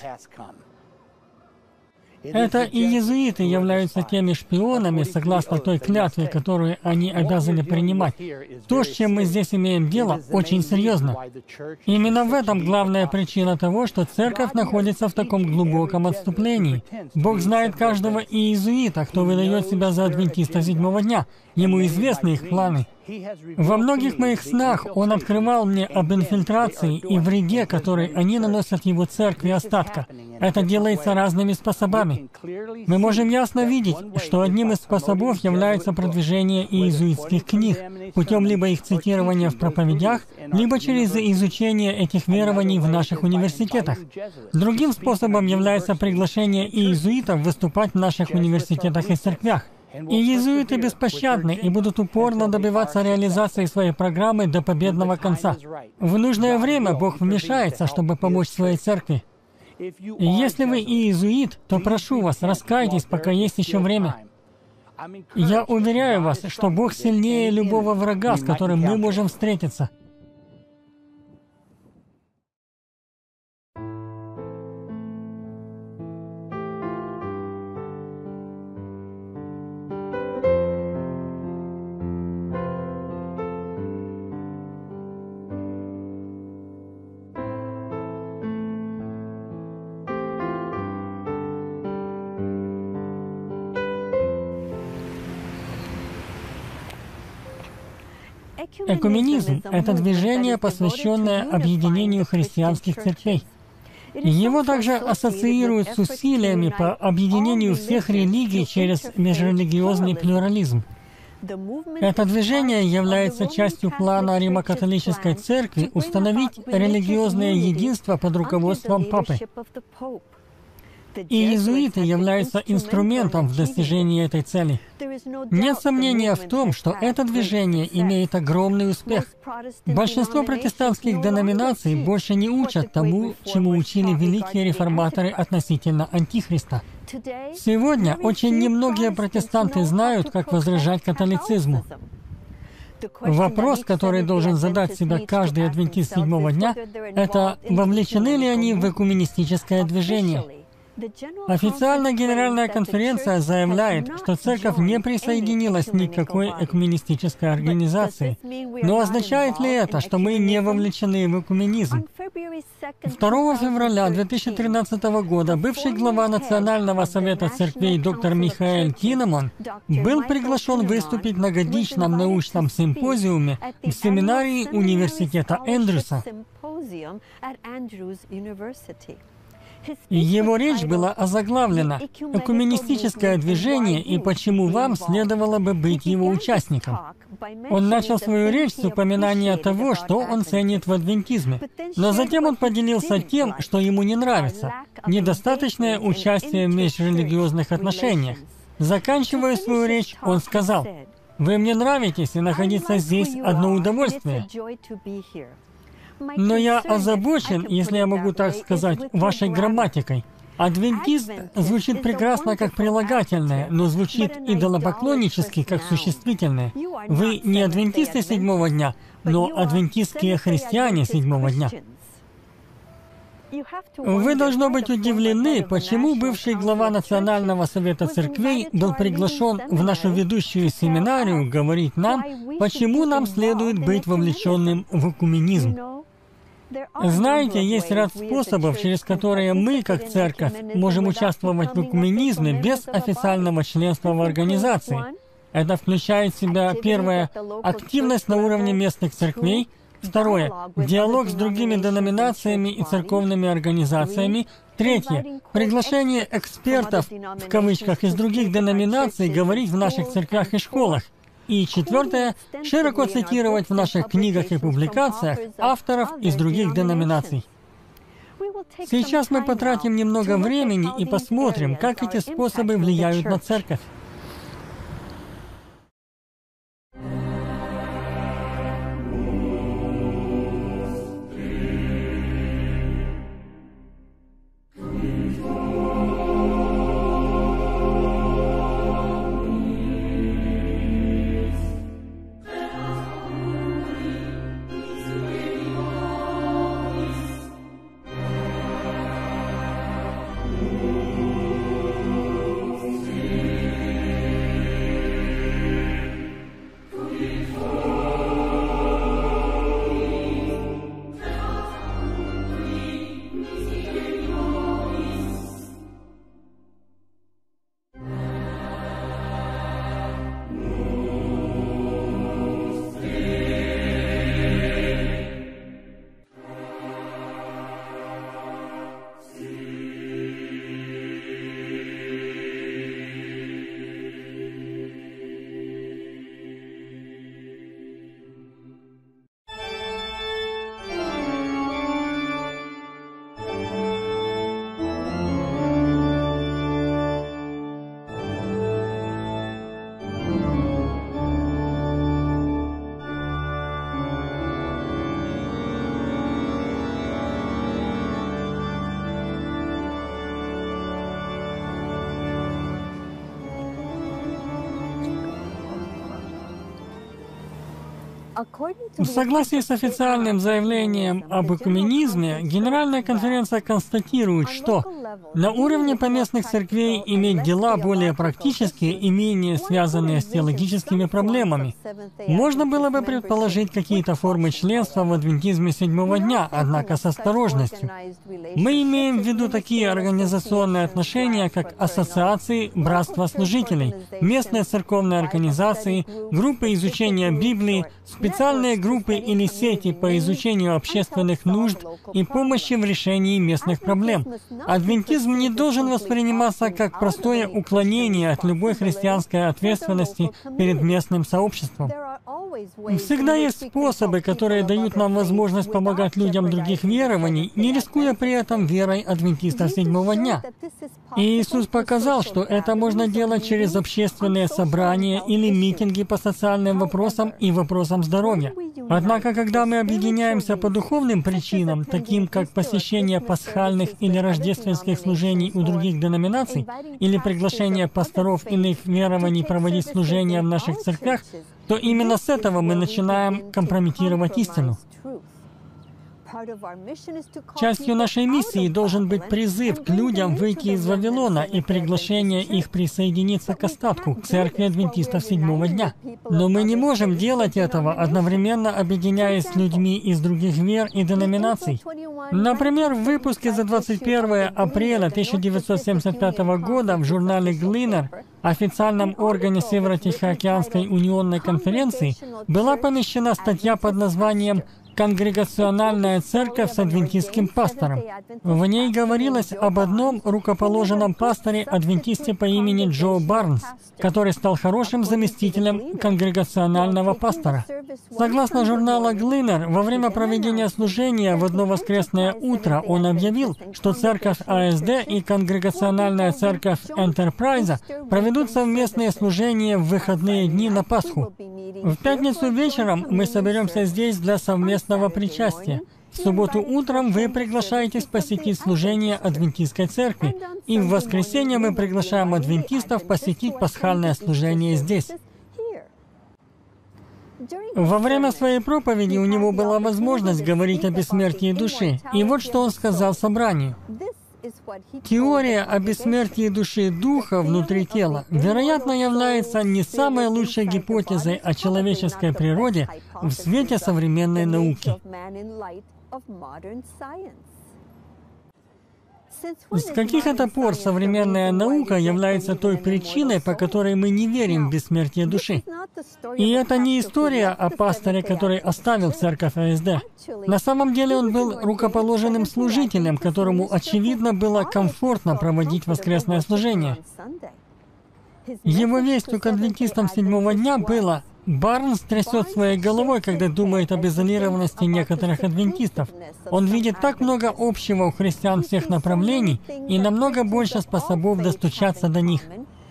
Это и иезуиты являются теми шпионами, согласно той клятве, которую они обязаны принимать. То, с чем мы здесь имеем дело, очень серьезно. Именно в этом главная причина того, что церковь находится в таком глубоком отступлении. Бог знает каждого иезуита, кто выдает себя за адвентиста седьмого дня. Ему известны их планы. Во многих моих снах Он открывал мне об инфильтрации и вреде, который они наносят Его церкви остатка. Это делается разными способами. Мы можем ясно видеть, что одним из способов является продвижение иезуитских книг, путем либо их цитирования в проповедях, либо через изучение этих верований в наших университетах. Другим способом является приглашение иезуитов выступать в наших университетах и церквях. И иезуиты беспощадны и будут упорно добиваться реализации своей программы до победного конца. В нужное время Бог вмешается, чтобы помочь своей церкви. И если вы иезуит, то прошу вас, раскайтесь, пока есть еще время. Я уверяю вас, что Бог сильнее любого врага, с которым мы можем встретиться. Экуменизм — это движение, посвященное объединению христианских церквей. Его также ассоциируют с усилиями по объединению всех религий через межрелигиозный плюрализм. Это движение является частью плана Римо-католической церкви установить религиозное единство под руководством Папы. И иезуиты являются инструментом в достижении этой цели. Нет сомнения в том, что это движение имеет огромный успех. Большинство протестантских деноминаций больше не учат тому, чему учили великие реформаторы относительно Антихриста. Сегодня очень немногие протестанты знают, как возражать католицизму. Вопрос, который должен задать себе каждый адвентист седьмого дня, это: вовлечены ли они в экуменистическое движение? Официально Генеральная конференция заявляет, что Церковь не присоединилась ни к какой экуменистической организации. Но означает ли это, что мы не вовлечены в экуменизм? второго февраля две тысячи тринадцатого года бывший глава Национального совета церквей доктор Михаэль Кинеман был приглашен выступить на годичном научном симпозиуме в семинарии университета Эндрюса. Его речь была озаглавлена «Экуменистическое движение и почему вам следовало бы быть его участником». Он начал свою речь с упоминания того, что он ценит в адвентизме. Но затем он поделился тем, что ему не нравится — недостаточное участие в межрелигиозных отношениях. Заканчивая свою речь, он сказал: «Вы мне нравитесь, и находиться здесь — одно удовольствие. Но я озабочен, если я могу так сказать, вашей грамматикой. Адвентист звучит прекрасно как прилагательное, но звучит идолопоклоннически как существительное. Вы не адвентисты седьмого дня, но адвентистские христиане седьмого дня». Вы, должно быть, удивлены, почему бывший глава Национального совета церквей был приглашен в нашу ведущую семинарию говорить нам, почему нам следует быть вовлеченным в экуменизм. Знаете, есть ряд способов, через которые мы, как церковь, можем участвовать в экуменизме без официального членства в организации. Это включает в себя, первое, активность на уровне местных церквей, второе, диалог с другими деноминациями и церковными организациями, третье, приглашение экспертов, в кавычках, из других деноминаций говорить в наших церквях и школах. И четвертое, широко цитировать в наших книгах и публикациях авторов из других деноминаций. Сейчас мы потратим немного времени и посмотрим, как эти способы влияют на церковь. В согласии с официальным заявлением об экуменизме, Генеральная конференция констатирует, что на уровне поместных церквей иметь дела более практические и менее связанные с теологическими проблемами. Можно было бы предположить какие-то формы членства в адвентизме седьмого дня, однако с осторожностью. Мы имеем в виду такие организационные отношения, как ассоциации, братства служителей, местные церковные организации, группы изучения Библии, специальные группы или сети по изучению общественных нужд и помощи в решении местных проблем. Адвентизм не должен восприниматься как простое уклонение от любой христианской ответственности перед местным сообществом. Всегда есть способы, которые дают нам возможность помогать людям других верований, не рискуя при этом верой адвентистов седьмого дня. И Иисус показал, что это можно делать через общественные собрания или митинги по социальным вопросам и вопросам здоровья. Однако, когда мы объединяемся по духовным причинам, таким как посещение пасхальных или рождественских служений у других деноминаций, или приглашение пасторов иных верований проводить служения в наших церквях, то именно с этого мы начинаем компрометировать истину. Частью нашей миссии должен быть призыв к людям выйти из Вавилона и приглашение их присоединиться к остатку, к церкви адвентистов седьмого дня. Но мы не можем делать этого, одновременно объединяясь с людьми из других вер и деноминаций. Например, в выпуске за двадцать первое апреля тысяча девятьсот семьдесят пятого года в журнале Gleaner, официальном органе Северо-Тихоокеанской унионной конференции, была помещена статья под названием «Конгрегациональная церковь с адвентистским пастором». В ней говорилось об одном рукоположенном пасторе-адвентисте по имени Джо Барнс, который стал хорошим заместителем конгрегационального пастора. Согласно журнала Gleaner, во время проведения служения в одно воскресное утро он объявил, что церковь А Эс Дэ и конгрегациональная церковь Энтерпрайза проведут совместные служения в выходные дни на Пасху. В пятницу вечером мы соберемся здесь для совместного причастия. В субботу утром вы приглашаетесь посетить служение адвентистской церкви, и в воскресенье мы приглашаем адвентистов посетить пасхальное служение здесь. Во время своей проповеди у него была возможность говорить о бессмертии души, и вот что он сказал собранию. Теория о бессмертии души духа внутри тела, вероятно, является не самой лучшей гипотезой о человеческой природе в свете современной науки. С каких это пор современная наука является той причиной, по которой мы не верим в бессмертие души? И это не история о пасторе, который оставил церковь А Эс Дэ. На самом деле он был рукоположенным служителем, которому, очевидно, было комфортно проводить воскресное служение. Его вестью к адвентистам седьмого дня было: Барнс трясет своей головой, когда думает об изолированности некоторых адвентистов. Он видит так много общего у христиан всех направлений и намного больше способов достучаться до них.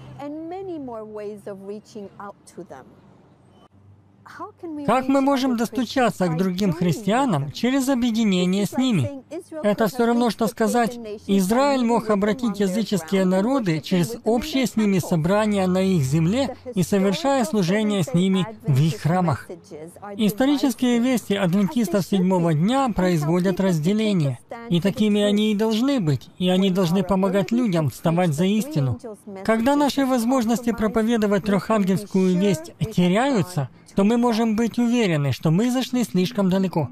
Как мы можем достучаться к другим христианам через объединение с ними? Это все равно, что сказать, Израиль мог обратить языческие народы через общее с ними собрание на их земле и совершая служение с ними в их храмах. Исторические вести адвентистов седьмого дня производят разделение. И такими они и должны быть, и они должны помогать людям вставать за истину. Когда наши возможности проповедовать трехангельскую весть теряются, то мы можем быть уверены, что мы зашли слишком далеко.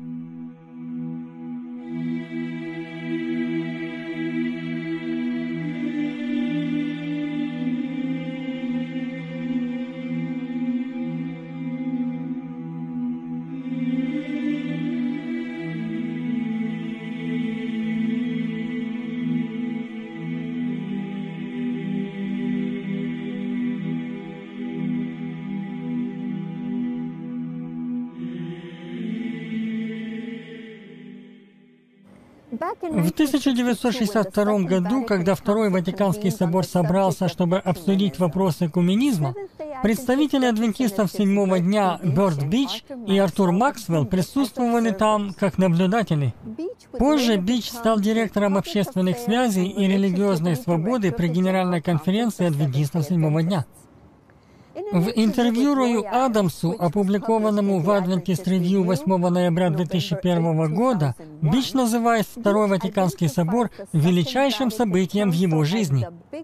В тысяча девятьсот шестьдесят втором году, когда Второй Ватиканский собор собрался, чтобы обсудить вопросы экуменизма, представители адвентистов седьмого дня Бёрд Бич и Артур Максвелл присутствовали там как наблюдатели. Позже Бич стал директором общественных связей и религиозной свободы при Генеральной конференции адвентистов седьмого дня. В интервью Рою Адамсу, опубликованному в Adventist Review восьмого ноября две тысячи первого года, Бич называет Второй Ватиканский собор величайшим событием в его жизни.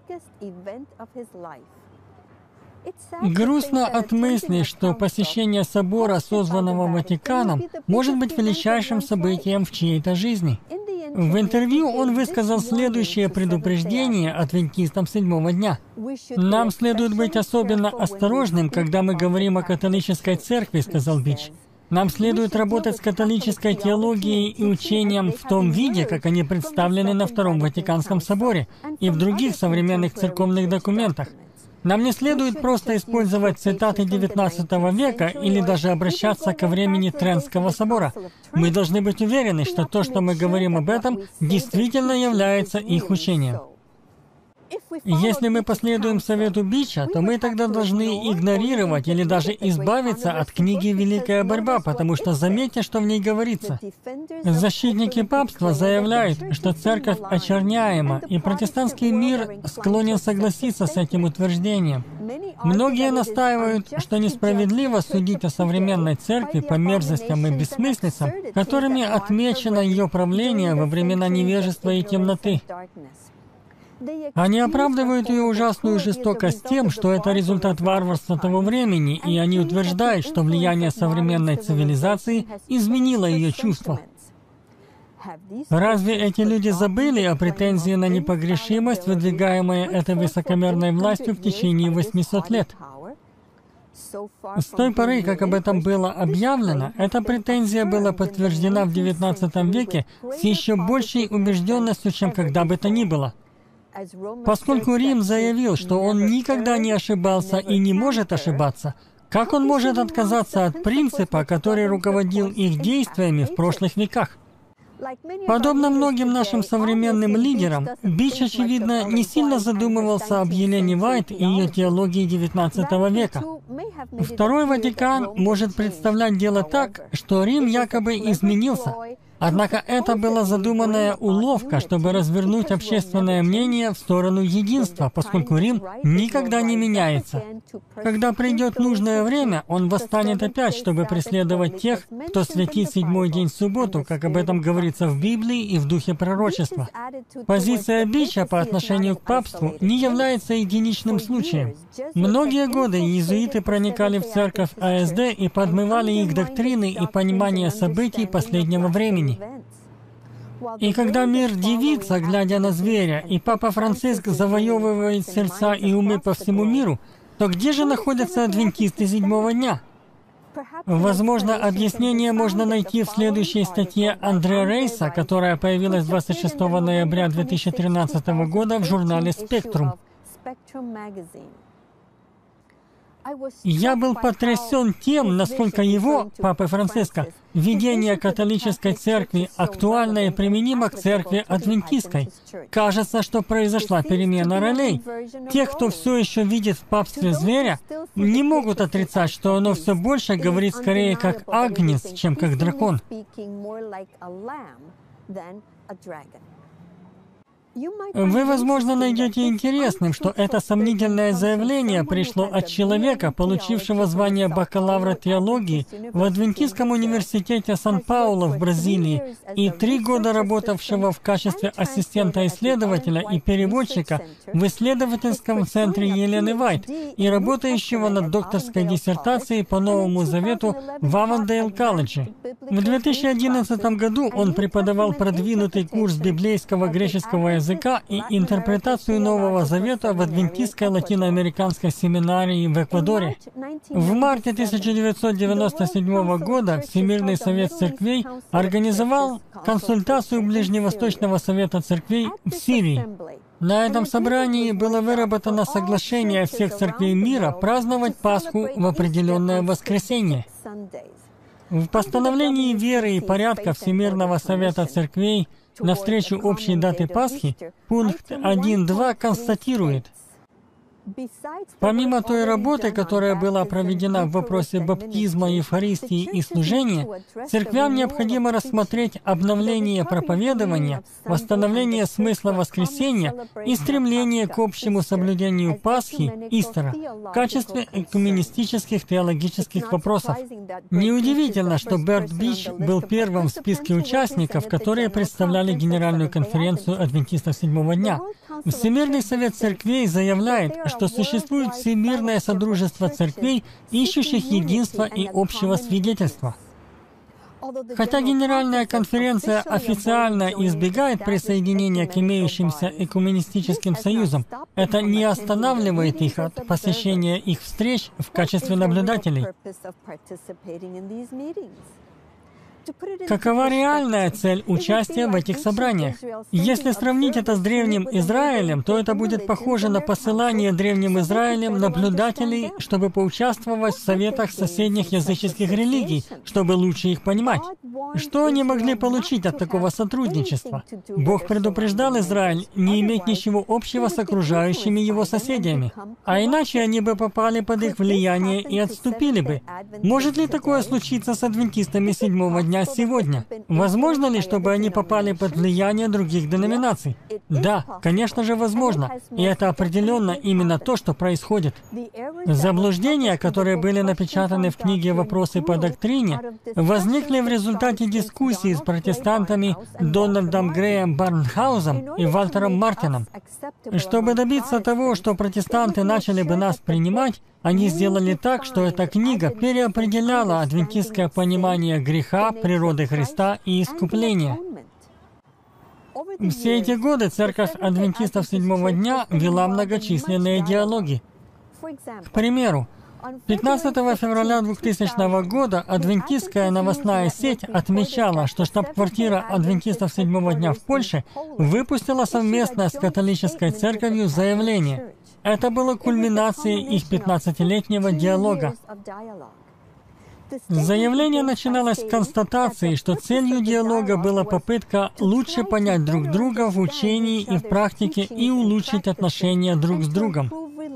Грустно от мысли, что посещение собора, созванного Ватиканом, может быть величайшим событием в чьей-то жизни. В интервью он высказал следующее предупреждение адвентистам седьмого дня. «Нам следует быть особенно осторожным, когда мы говорим о католической церкви», — сказал Бич. «Нам следует работать с католической теологией и учением в том виде, как они представлены на Втором Ватиканском соборе и в других современных церковных документах. Нам не следует просто использовать цитаты девятнадцатого века или даже обращаться ко времени Трентского собора. Мы должны быть уверены, что то, что мы говорим об этом, действительно является их учением. Если мы последуем совету Бича, то мы тогда должны игнорировать или даже избавиться от книги «Великая борьба», потому что заметьте, что в ней говорится. Защитники папства заявляют, что церковь очерняема, и протестантский мир склонен согласиться с этим утверждением. Многие настаивают, что несправедливо судить о современной церкви по мерзостям и бессмыслицам, которыми отмечено ее правление во времена невежества и темноты. Они оправдывают ее ужасную жестокость тем, что это результат варварства того времени, и они утверждают, что влияние современной цивилизации изменило ее чувства. Разве эти люди забыли о претензии на непогрешимость, выдвигаемой этой высокомерной властью в течение восьмисот лет? С той поры, как об этом было объявлено, эта претензия была подтверждена в девятнадцатом веке с еще большей убежденностью, чем когда бы то ни было. Поскольку Рим заявил, что он никогда не ошибался и не может ошибаться, как он может отказаться от принципа, который руководил их действиями в прошлых веках? Подобно многим нашим современным лидерам, Бич, очевидно, не сильно задумывался об Елене Уайт и ее теологии девятнадцатого века. Второй Ватикан может представлять дело так, что Рим якобы изменился. Однако это была задуманная уловка, чтобы развернуть общественное мнение в сторону единства, поскольку Рим никогда не меняется. Когда придет нужное время, он восстанет опять, чтобы преследовать тех, кто святит седьмой день в субботу, как об этом говорится в Библии и в духе пророчества. Позиция Бича по отношению к папству не является единичным случаем. Многие годы иезуиты проникали в церковь А Эс Дэ и подмывали их доктрины и понимание событий последнего времени. И когда мир дивится, глядя на зверя, и Папа Франциск завоевывает сердца и умы по всему миру, то где же находятся адвентисты седьмого дня? Возможно, объяснение можно найти в следующей статье Андре Рейса, которая появилась двадцать шестого ноября две тысячи тринадцатого года в журнале «Спектрум». Я был потрясен тем, насколько его, Папы Франциска, видение католической церкви актуально и применимо к церкви адвентистской. Кажется, что произошла перемена ролей. Те, кто все еще видит в папстве зверя, не могут отрицать, что оно все больше говорит скорее как агнец, чем как дракон. Вы, возможно, найдете интересным, что это сомнительное заявление пришло от человека, получившего звание бакалавра теологии в Адвентистском университете Сан-Паулу в Бразилии и три года работавшего в качестве ассистента-исследователя и переводчика в исследовательском центре Елены Вайт и работающего над докторской диссертацией по Новому Завету в Авандейл-колледже. В две тысячи одиннадцатом году он преподавал продвинутый курс библейского греческого языка языка и интерпретацию Нового Завета в Адвентистской латиноамериканской семинарии в Эквадоре. В марте тысяча девятьсот девяносто седьмого года Всемирный Совет Церквей организовал консультацию Ближневосточного Совета Церквей в Сирии. На этом собрании было выработано соглашение всех церквей мира праздновать Пасху в определенное воскресенье. В постановлении веры и порядка Всемирного Совета Церквей навстречу общей даты Пасхи пункт один точка два констатирует: помимо той работы, которая была проведена в вопросе баптизма, Евхаристии и служения, церквям необходимо рассмотреть обновление проповедования, восстановление смысла воскресения и стремление к общему соблюдению Пасхи, Истера, в качестве экуменистических теологических вопросов. Неудивительно, что Берт Бич был первым в списке участников, которые представляли Генеральную конференцию адвентистов седьмого дня. Всемирный Совет Церквей заявляет, что существует Всемирное Содружество Церквей, ищущих единства и общего свидетельства. Хотя Генеральная конференция официально избегает присоединения к имеющимся экуменистическим союзам, это не останавливает их от посещения их встреч в качестве наблюдателей. Какова реальная цель участия в этих собраниях? Если сравнить это с Древним Израилем, то это будет похоже на посылание Древним Израилем наблюдателей, чтобы поучаствовать в советах соседних языческих религий, чтобы лучше их понимать. Что они могли получить от такого сотрудничества? Бог предупреждал Израиль не иметь ничего общего с окружающими его соседями, а иначе они бы попали под их влияние и отступили бы. Может ли такое случиться с адвентистами седьмого дня сегодня? Возможно ли, чтобы они попали под влияние других деноминаций? Да, конечно же, возможно. И это определенно именно то, что происходит. Заблуждения, которые были напечатаны в книге «Вопросы по доктрине», возникли в результате дискуссий с протестантами Дональдом Греем Барнхаузом и Вальтером Мартином. Чтобы добиться того, что протестанты начали бы нас принимать, они сделали так, что эта книга переопределяла адвентистское понимание греха, природы Христа и искупления. Все эти годы Церковь адвентистов седьмого дня вела многочисленные диалоги. К примеру, пятнадцатого февраля двухтысячного года адвентистская новостная сеть отмечала, что штаб-квартира адвентистов седьмого дня в Польше выпустила совместно с католической церковью заявление. Это было кульминацией их пятнадцатилетнего диалога. Заявление начиналось с констатации, что целью диалога была попытка лучше понять друг друга в учении и в практике и улучшить отношения друг с другом.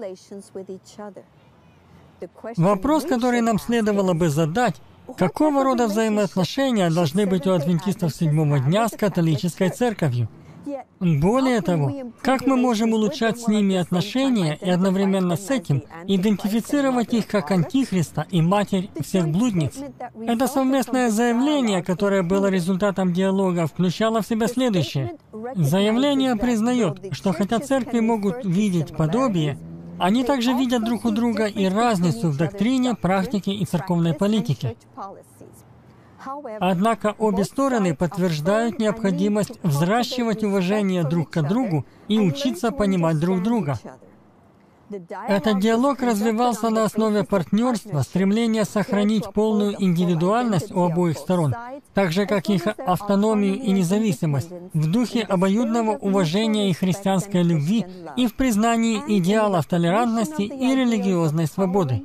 Вопрос, который нам следовало бы задать: какого рода взаимоотношения должны быть у адвентистов седьмого дня с католической церковью? Более того, как мы можем улучшать с ними отношения и одновременно с этим идентифицировать их как антихриста и матерь всех блудниц? Это совместное заявление, которое было результатом диалога, включало в себя следующее. Заявление признает, что хотя церкви могут видеть подобие, они также видят друг у друга и разницу в доктрине, практике и церковной политике. Однако обе стороны подтверждают необходимость взращивать уважение друг к другу и учиться понимать друг друга. Этот диалог развивался на основе партнерства, стремления сохранить полную индивидуальность у обоих сторон, так же как их автономию и независимость, в духе обоюдного уважения и христианской любви и в признании идеалов толерантности и религиозной свободы.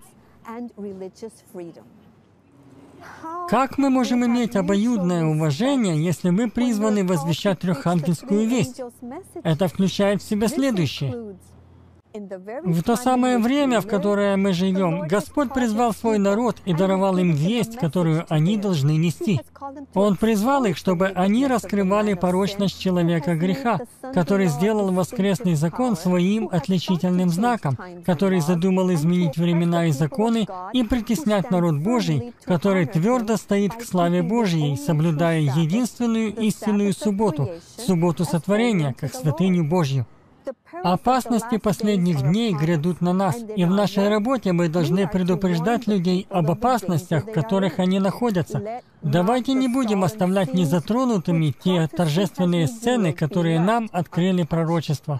Как мы можем иметь обоюдное уважение, если мы призваны возвещать трехангельскую весть? Это включает в себя следующее. В то самое время, в которое мы живем, Господь призвал свой народ и даровал им весть, которую они должны нести. Он призвал их, чтобы они раскрывали порочность человека греха, который сделал воскресный закон своим отличительным знаком, который задумал изменить времена и законы и притеснять народ Божий, который твердо стоит к славе Божьей, соблюдая единственную истинную субботу, субботу сотворения, как святыню Божью. Опасности последних дней грядут на нас, и в нашей работе мы должны предупреждать людей об опасностях, в которых они находятся. Давайте не будем оставлять незатронутыми те торжественные сцены, которые нам открыли пророчество.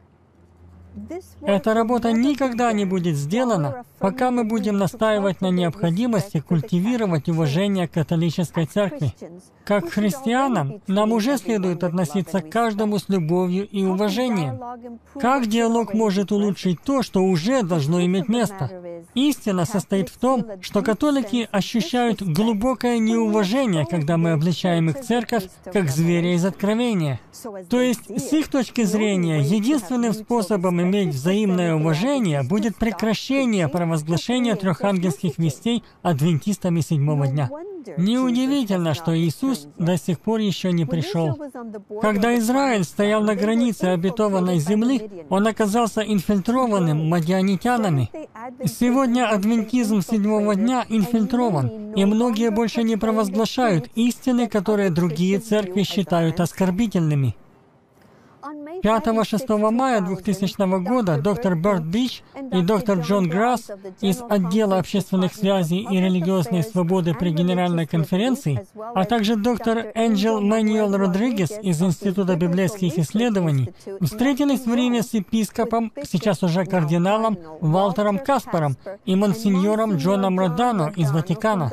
Эта работа никогда не будет сделана, пока мы будем настаивать на необходимости культивировать уважение к католической церкви. Как к христианам, нам уже следует относиться к каждому с любовью и уважением. Как диалог может улучшить то, что уже должно иметь место? Истина состоит в том, что католики ощущают глубокое неуважение, когда мы обличаем их церковь как зверя из Откровения. То есть, с их точки зрения, единственным способом иметь взаимное уважение будет прекращение провозглашения трехангельских вестей адвентистами седьмого дня. Неудивительно, что Иисус до сих пор еще не пришел. Когда Израиль стоял на границе обетованной земли, он оказался инфильтрованным мадианитянами. Сегодня адвентизм седьмого дня инфильтрован, и многие больше не провозглашают истины, которые другие церкви считают оскорбительными. пятого-шестого мая двухтысячного года доктор Берт Бич и доктор Джон Грасс из отдела общественных связей и религиозной свободы при Генеральной конференции, а также доктор Энджел Мануэл Родригес из Института библейских исследований встретились в Риме с епископом, сейчас уже кардиналом, Валтером Каспаром и монсеньором Джоном Родано из Ватикана.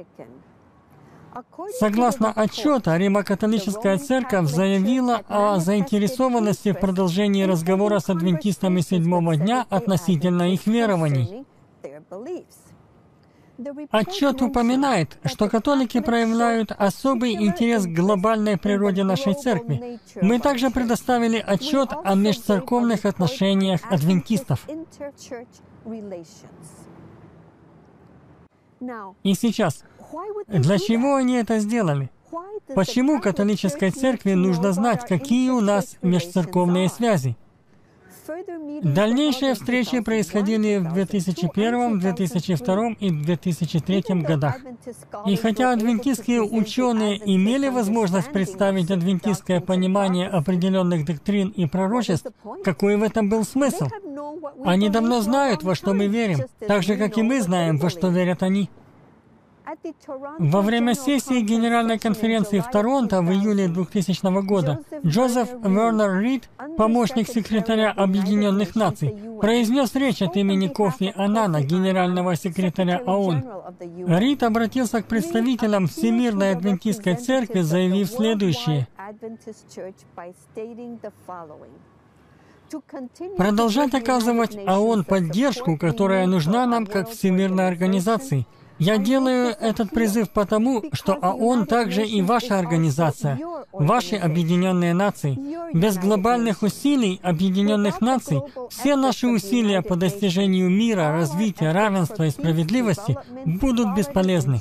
Согласно отчету, Римо-католическая церковь заявила о заинтересованности в продолжении разговора с адвентистами седьмого дня относительно их верований. Отчет упоминает, что католики проявляют особый интерес к глобальной природе нашей церкви. Мы также предоставили отчет о межцерковных отношениях адвентистов. И сейчас, для чего они это сделали? Почему католической церкви нужно знать, какие у нас межцерковные связи? Дальнейшие встречи происходили в две тысячи первом, две тысячи втором и две тысячи третьем годах. И хотя адвентистские ученые имели возможность представить адвентистское понимание определенных доктрин и пророчеств, какой в этом был смысл? Они давно знают, во что мы верим, так же, как и мы знаем, во что верят они. Во время сессии Генеральной конференции в Торонто в июле двухтысячного года Джозеф Вернер Рид, помощник секретаря Объединенных Наций, произнес речь от имени Кофи Аннана, генерального секретаря ООН. Рид обратился к представителям Всемирной адвентистской церкви, заявив следующее: продолжать оказывать ООН поддержку, которая нужна нам как всемирной организации. Я делаю этот призыв потому, что ООН также и ваша организация, ваши Объединенные Нации. Без глобальных усилий Объединенных Наций все наши усилия по достижению мира, развития, равенства и справедливости будут бесполезны.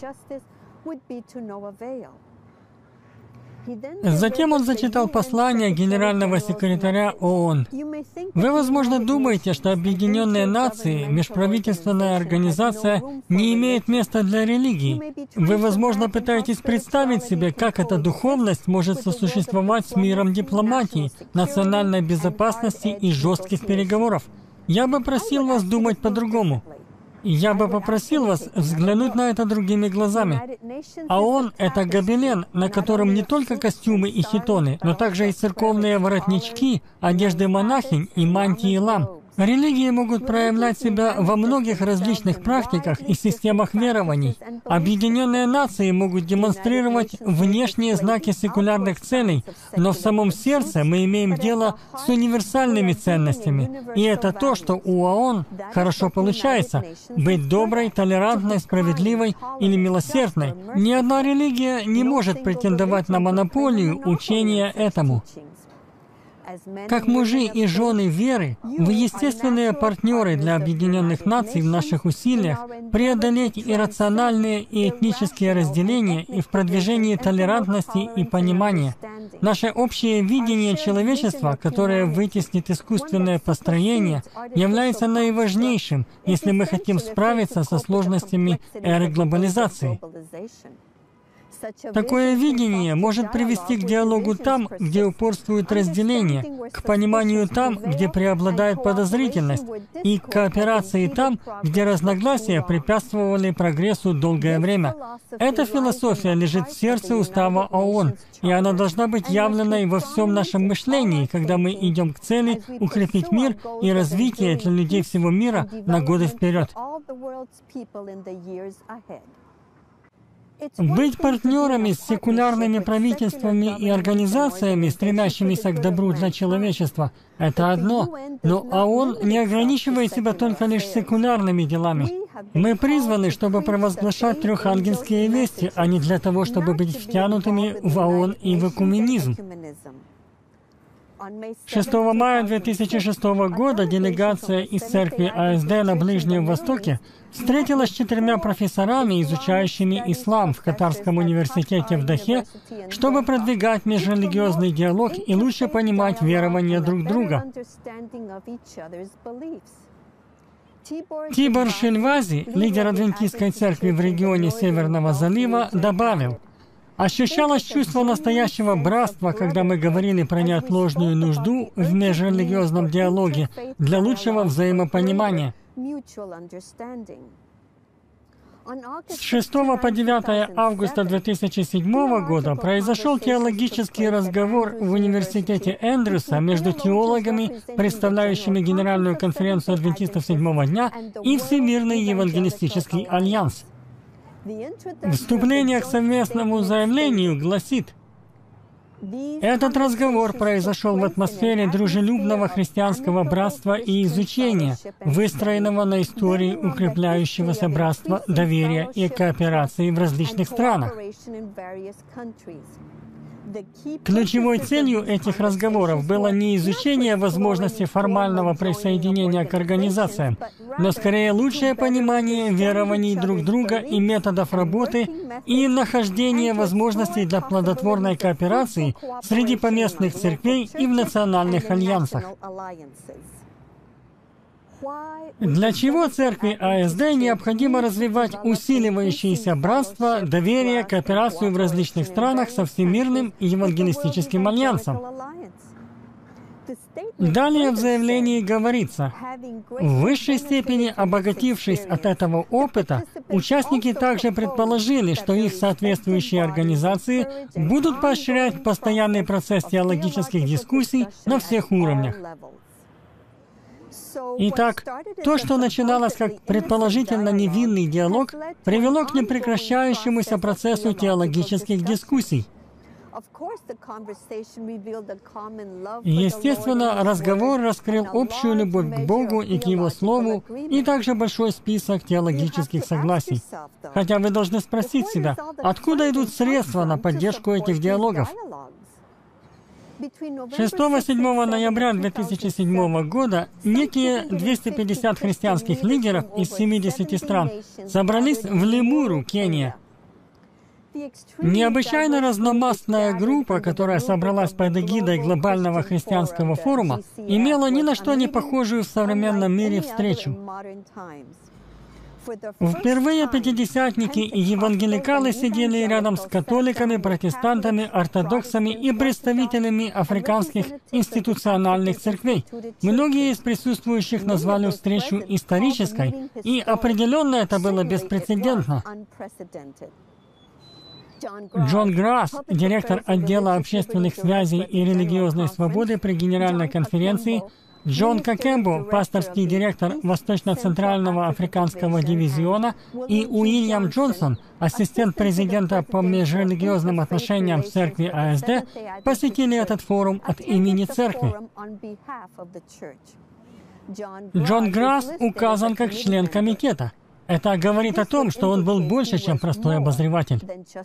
Затем он зачитал послание генерального секретаря ООН. Вы, возможно, думаете, что Объединенные Нации, межправительственная организация, не имеет места для религии. Вы, возможно, пытаетесь представить себе, как эта духовность может сосуществовать с миром дипломатии, национальной безопасности и жестких переговоров. Я бы просил вас думать по-другому. Я бы попросил вас взглянуть на это другими глазами. ООН — это гобелен, на котором не только костюмы и хитоны, но также и церковные воротнички, одежды монахинь и мантии лам. Религии могут проявлять себя во многих различных практиках и системах верований. Объединенные нации могут демонстрировать внешние знаки секулярных целей, но в самом сердце мы имеем дело с универсальными ценностями. И это то, что у ООН хорошо получается — быть доброй, толерантной, справедливой или милосердной. Ни одна религия не может претендовать на монополию учения этому. Как мужи и жены веры, вы естественные партнеры для объединенных наций в наших усилиях преодолеть иррациональные и этнические разделения и в продвижении толерантности и понимания. Наше общее видение человечества, которое вытеснит искусственное построение, является наиважнейшим, если мы хотим справиться со сложностями эры глобализации. Такое видение может привести к диалогу там, где упорствует разделение, к пониманию там, где преобладает подозрительность, и к кооперации там, где разногласия препятствовали прогрессу долгое время. Эта философия лежит в сердце устава ООН, и она должна быть явленной во всем нашем мышлении, когда мы идем к цели укрепить мир и развитие для людей всего мира на годы вперед. Быть партнерами с секулярными правительствами и организациями, стремящимися к добру для человечества, — это одно, но ООН не ограничивает себя только лишь секулярными делами. Мы призваны, чтобы провозглашать трехангельские вести, а не для того, чтобы быть втянутыми в ООН и в экуменизм. шестого мая две тысячи шестого года делегация из церкви АСД на Ближнем Востоке встретилась с четырьмя профессорами, изучающими ислам в Катарском университете в Дахе, чтобы продвигать межрелигиозный диалог и лучше понимать верования друг друга. Тибор Шильвази, лидер адвентистской церкви в регионе Северного залива, добавил: «Ощущалось чувство настоящего братства, когда мы говорили про неотложную нужду в межрелигиозном диалоге для лучшего взаимопонимания». С шестого по девятое августа две тысячи седьмого года произошел теологический разговор в университете Эндрюса между теологами, представляющими Генеральную конференцию адвентистов седьмого дня, и Всемирный евангелистический альянс. Вступление к совместному заявлению гласит: «Этот разговор произошел в атмосфере дружелюбного христианского братства и изучения, выстроенного на истории укрепляющегося братства, доверия и кооперации в различных странах». Ключевой целью этих разговоров было не изучение возможности формального присоединения к организациям, но скорее лучшее понимание верований друг друга и методов работы и нахождение возможностей для плодотворной кооперации среди поместных церквей и в национальных альянсах. Для чего церкви АСД необходимо развивать усиливающееся братство, доверие, кооперацию в различных странах со Всемирным евангелистическим альянсом? Далее в заявлении говорится: в высшей степени обогатившись от этого опыта, участники также предположили, что их соответствующие организации будут поощрять постоянный процесс теологических дискуссий на всех уровнях. Итак, то, что начиналось как предположительно невинный диалог, привело к непрекращающемуся процессу теологических дискуссий. Естественно, разговор раскрыл общую любовь к Богу и к Его Слову, и также большой список теологических согласий. Хотя вы должны спросить себя, откуда идут средства на поддержку этих диалогов? шестого-седьмого ноября две тысячи седьмого года некие двести пятьдесят христианских лидеров из семидесяти стран собрались в Лимуру, Кения. Необычайно разномастная группа, которая собралась под эгидой глобального христианского форума, имела ни на что не похожую в современном мире встречу. Впервые пятидесятники и евангеликалы сидели рядом с католиками, протестантами, ортодоксами и представителями африканских институциональных церквей. Многие из присутствующих назвали встречу исторической, и определенно это было беспрецедентно. Джон Грасс, директор отдела общественных связей и религиозной свободы при Генеральной конференции, Джон Какембо, пасторский директор Восточно-Центрального африканского дивизиона, и Уильям Джонсон, ассистент президента по межрелигиозным отношениям в церкви А Эс Дэ, посетили этот форум от имени церкви. Джон Грасс указан как член комитета. Это говорит о том, что он был больше, чем простой обозреватель.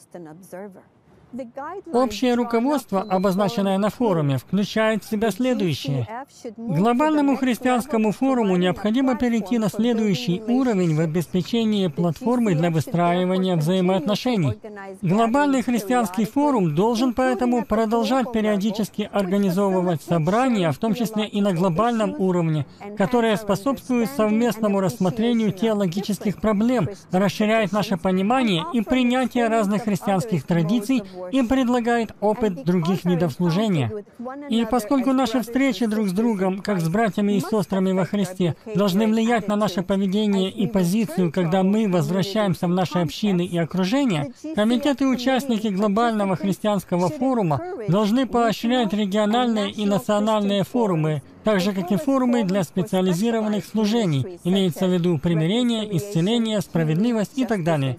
Общее руководство, обозначенное на форуме, включает в себя следующее. Глобальному христианскому форуму необходимо перейти на следующий уровень в обеспечении платформы для выстраивания взаимоотношений. Глобальный христианский форум должен поэтому продолжать периодически организовывать собрания, в том числе и на глобальном уровне, которые способствуют совместному рассмотрению теологических проблем, расширяет наше понимание и принятие разных христианских традиций и предлагает опыт других видов служения. И поскольку наши встречи друг с другом, как с братьями и сестрами во Христе, должны влиять на наше поведение и позицию, когда мы возвращаемся в наши общины и окружение, комитеты и участники глобального христианского форума должны поощрять региональные и национальные форумы, так же, как и форумы для специализированных служений, имеется в виду примирение, исцеление, справедливость и так далее.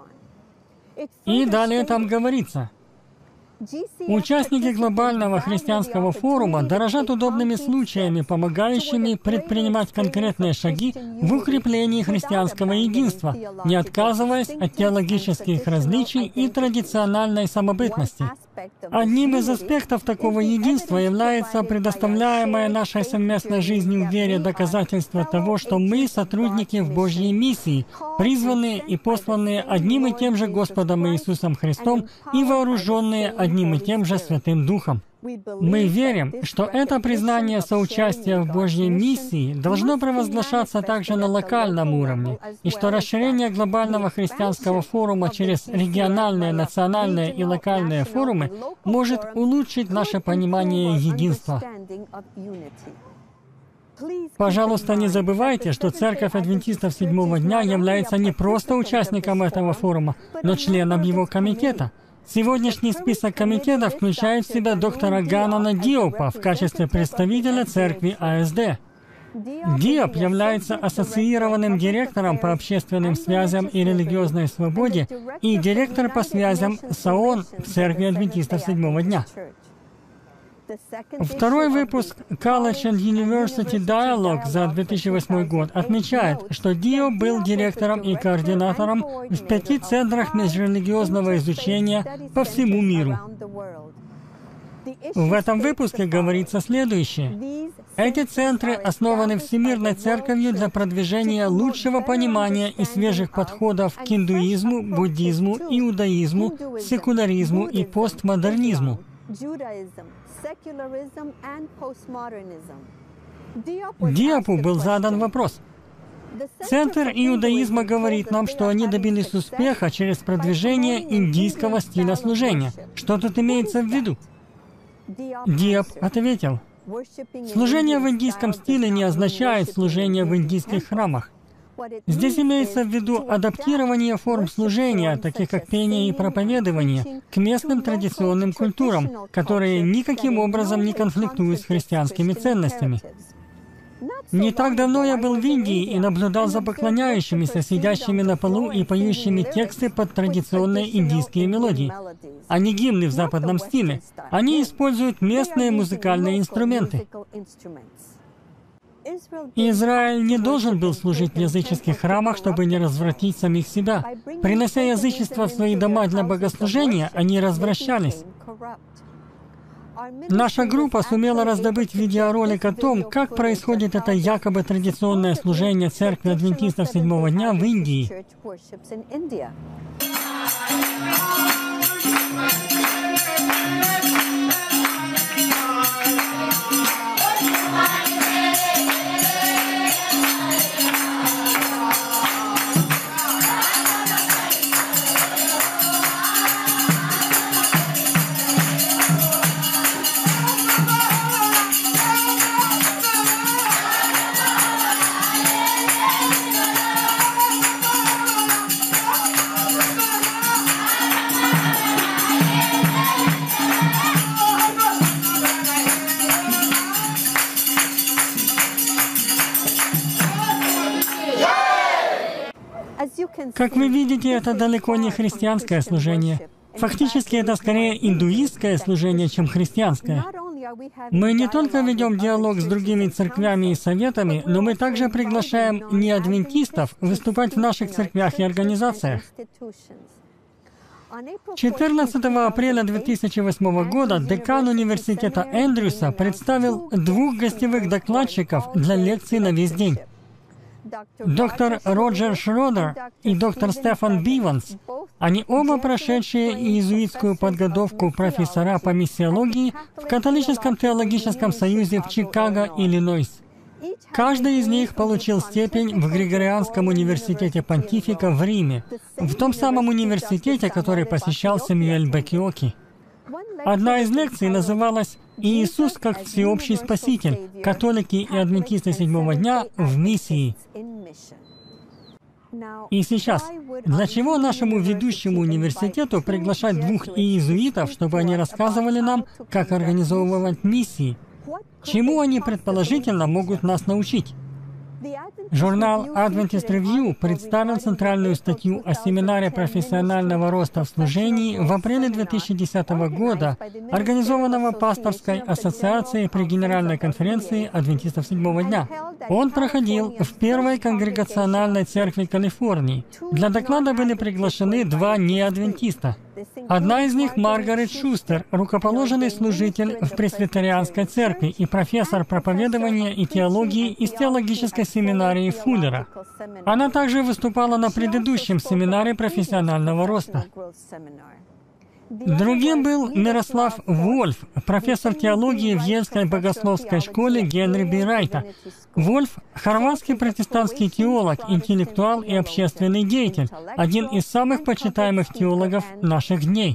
И далее там говорится. Участники глобального христианского форума дорожат удобными случаями, помогающими предпринимать конкретные шаги в укреплении христианского единства, не отказываясь от теологических различий и традициональной самобытности. Одним из аспектов такого единства является предоставляемое нашей совместной жизнью в вере доказательство того, что мы сотрудники в Божьей миссии, призванные и посланные одним и тем же Господом Иисусом Христом и вооруженные одним и тем же Святым Духом. Мы верим, что это признание соучастия в Божьей миссии должно провозглашаться также на локальном уровне, и что расширение глобального христианского форума через региональные, национальные и локальные форумы может улучшить наше понимание единства. Пожалуйста, не забывайте, что Церковь Адвентистов Седьмого Дня является не просто участником этого форума, но членом его комитета. Сегодняшний список комитета включает в себя доктора Ганана Диопа в качестве представителя церкви А Эс Дэ. Диоп является ассоциированным директором по общественным связям и религиозной свободе и директор по связям с ООН в церкви Адвентистов Седьмого Дня. Второй выпуск College and University Dialogue за две тысячи восьмой год отмечает, что Дио был директором и координатором в пяти центрах межрелигиозного изучения по всему миру. В этом выпуске говорится следующее. Эти центры основаны Всемирной Церковью для продвижения лучшего понимания и свежих подходов к индуизму, буддизму, иудаизму, секуляризму и постмодернизму. Диопу был задан вопрос. Центр иудаизма говорит нам, что они добились успеха через продвижение индийского стиля служения. Что тут имеется в виду? Диоп ответил. Служение в индийском стиле не означает служение в индийских храмах. Здесь имеется в виду адаптирование форм служения, таких как пение и проповедование, к местным традиционным культурам, которые никаким образом не конфликтуют с христианскими ценностями. Не так давно я был в Индии и наблюдал за поклоняющимися, сидящими на полу и поющими тексты под традиционные индийские мелодии, а не гимны в западном стиле. Они используют местные музыкальные инструменты. Израиль не должен был служить в языческих храмах, чтобы не развратить самих себя. Принося язычество в свои дома для богослужения, они развращались. Наша группа сумела раздобыть видеоролик о том, как происходит это якобы традиционное служение Церкви Адвентистов Седьмого Дня в Индии. Как вы видите, это далеко не христианское служение. Фактически это скорее индуистское служение, чем христианское. Мы не только ведем диалог с другими церквями и советами, но мы также приглашаем неадвентистов выступать в наших церквях и организациях. четырнадцатого апреля две тысячи восьмого года декан университета Эндрюса представил двух гостевых докладчиков для лекций на весь день. Доктор Роджер Шродер и доктор Стефан Биванс. Они оба прошедшие иезуитскую подготовку профессора по миссиологии в Католическом теологическом союзе в Чикаго, Иллинойс. Каждый из них получил степень в Григорианском университете Понтифика в Риме, в том самом университете, который посещал Сэмюэль Бакиоки. Одна из лекций называлась «Иисус как всеобщий Спаситель. Католики и адвентисты седьмого дня в миссии». И сейчас, для чего нашему ведущему университету приглашать двух иезуитов, чтобы они рассказывали нам, как организовывать миссии? Чему они, предположительно, могут нас научить? Журнал Adventist Review представил центральную статью о семинаре профессионального роста в служении в апреле две тысячи десятого года, организованного Пасторской ассоциацией при Генеральной конференции адвентистов седьмого дня. Он проходил в Первой конгрегациональной церкви Калифорнии. Для доклада были приглашены два неадвентиста. Одна из них — Маргарет Шустер, рукоположенный служитель в Пресвитерианской церкви и профессор проповедования и теологии из теологической семинарии Фуллера. Она также выступала на предыдущем семинаре профессионального роста. Другим был Мирослав Вольф, профессор теологии в Ельской богословской школе Генри Би Райта. Вольф — хорватский протестантский теолог, интеллектуал и общественный деятель, один из самых почитаемых теологов наших дней.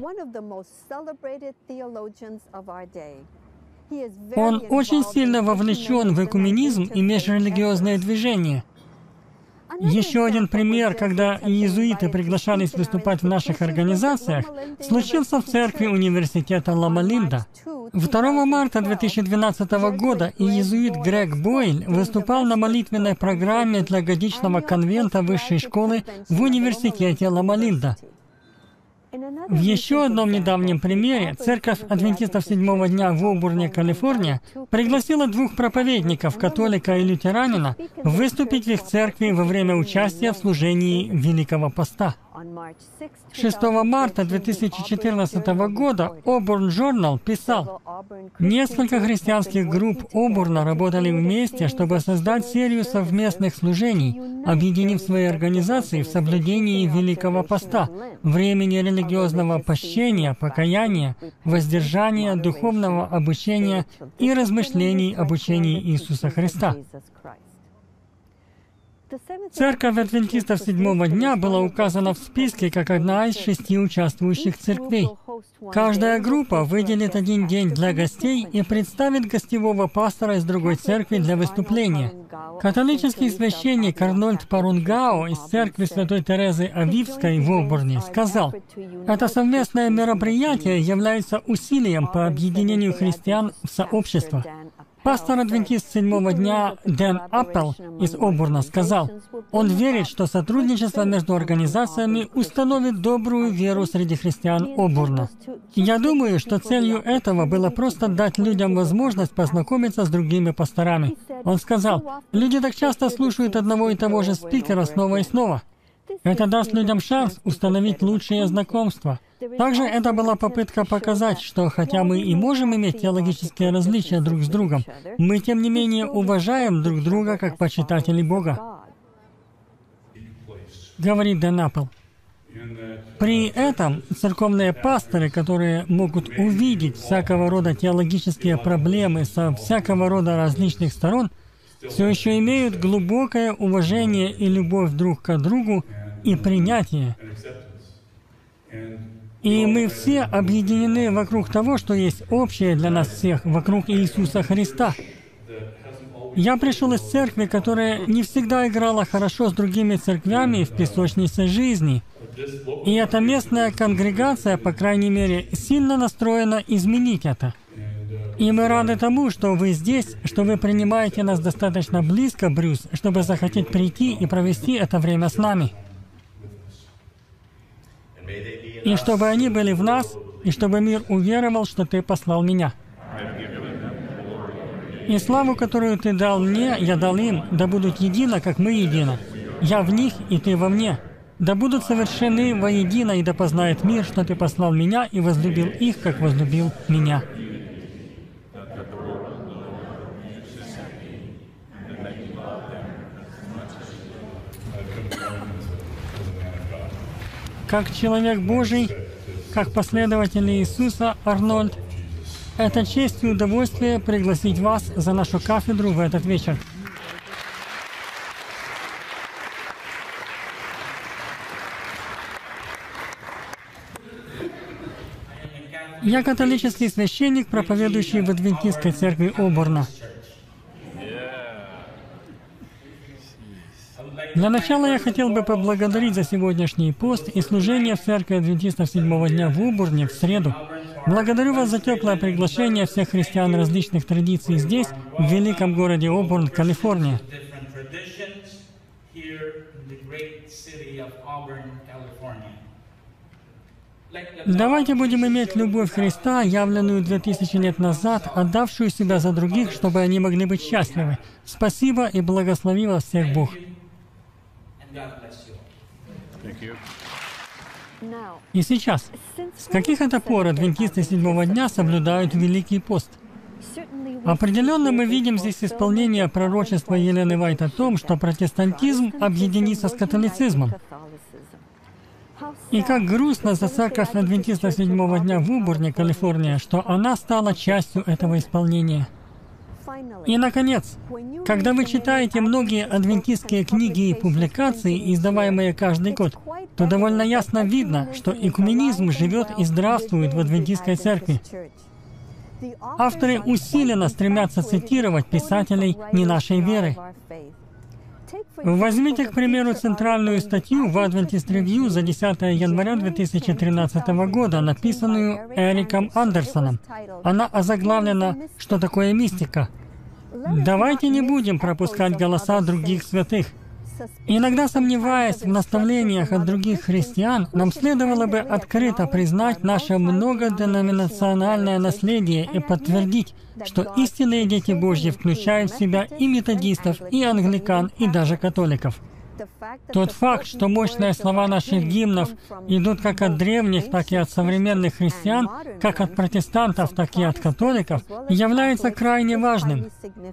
Он очень сильно вовлечен в экуменизм и межрелигиозные движения. Еще один пример, когда иезуиты приглашались выступать в наших организациях, случился в церкви университета Лома-Линда. второго марта две тысячи двенадцатого года иезуит Грег Бойль выступал на молитвенной программе для годичного конвента высшей школы в университете Лома-Линда. В еще одном недавнем примере Церковь адвентистов седьмого дня в Обурне, Калифорния, пригласила двух проповедников, католика и лютеранина, выступить в их церкви во время участия в служении Великого Поста. шестого марта две тысячи четырнадцатого года Auburn Journal писал: «Несколько христианских групп Обурна работали вместе, чтобы создать серию совместных служений, объединив свои организации в соблюдении Великого Поста, времени религиозного пощения, покаяния, воздержания, духовного обучения и размышлений об учении Иисуса Христа». Церковь адвентистов седьмого дня была указана в списке как одна из шести участвующих церквей. Каждая группа выделит один день для гостей и представит гостевого пастора из другой церкви для выступления. Католический священник Арнольд Парунгао из церкви Святой Терезы Авивской в Обурне сказал: «Это совместное мероприятие является усилием по объединению христиан в сообщество». Пастор-адвентист седьмого дня Дэн Аппел из Обурна сказал: «Он верит, что сотрудничество между организациями установит добрую веру среди христиан Обурна. Я думаю, что целью этого было просто дать людям возможность познакомиться с другими пасторами». Он сказал: «Люди так часто слушают одного и того же спикера снова и снова. Это даст людям шанс установить лучшие знакомства». Также это была попытка показать, что хотя мы и можем иметь теологические различия друг с другом, мы тем не менее уважаем друг друга как почитатели Бога. Говорит Дэн Аппел. При этом церковные пасторы, которые могут увидеть всякого рода теологические проблемы со всякого рода различных сторон, все еще имеют глубокое уважение и любовь друг к другу и принятие. И мы все объединены вокруг того, что есть общее для нас всех, вокруг Иисуса Христа. Я пришел из церкви, которая не всегда играла хорошо с другими церквями в песочнице жизни. И эта местная конгрегация, по крайней мере, сильно настроена изменить это. И мы рады тому, что вы здесь, что вы принимаете нас достаточно близко, Брюс, чтобы захотеть прийти и провести это время с нами. и чтобы они были в нас, и чтобы мир уверовал, что Ты послал Меня. И славу, которую Ты дал Мне, я дал им, да будут едино, как Мы едино. Я в них, и Ты во мне. Да будут совершены воедино, и да познает мир, что Ты послал Меня и возлюбил их, как возлюбил Меня. Как человек Божий, как последователь Иисуса, Арнольд, это честь и удовольствие пригласить вас за нашу кафедру в этот вечер. Я католический священник, проповедующий в Адвентистской церкви Оборна. Для начала я хотел бы поблагодарить за сегодняшний пост и служение в церкви адвентистов седьмого дня в Оборне в среду. Благодарю вас за теплое приглашение всех христиан различных традиций здесь, в великом городе Оборн, Калифорния. Давайте будем иметь любовь Христа, явленную две тысячи лет назад, отдавшую себя за других, чтобы они могли быть счастливы. Спасибо и благослови вас всех Бог. И сейчас, с каких это пор адвентисты седьмого дня соблюдают Великий пост? Определенно мы видим здесь исполнение пророчества Елены Вайт о том, что протестантизм объединится с католицизмом. И как грустно за церковь адвентистов седьмого дня в Оборне, Калифорния, что она стала частью этого исполнения. И, наконец, когда вы читаете многие адвентистские книги и публикации, издаваемые каждый год, то довольно ясно видно, что экуменизм живет и здравствует в адвентистской церкви. Авторы усиленно стремятся цитировать писателей не нашей веры. Возьмите, к примеру, центральную статью в Adventist Review за десятое января две тысячи тринадцатого года, написанную Эриком Андерсоном. Она озаглавлена «Что такое мистика?». Давайте не будем пропускать голоса других святых. Иногда, сомневаясь в наставлениях от других христиан, нам следовало бы открыто признать наше многоденоминациональное наследие и подтвердить, что истинные дети Божьи включают в себя и методистов, и англикан, и даже католиков. Тот факт, что мощные слова наших гимнов идут как от древних, так и от современных христиан, как от протестантов, так и от католиков, является крайне важным.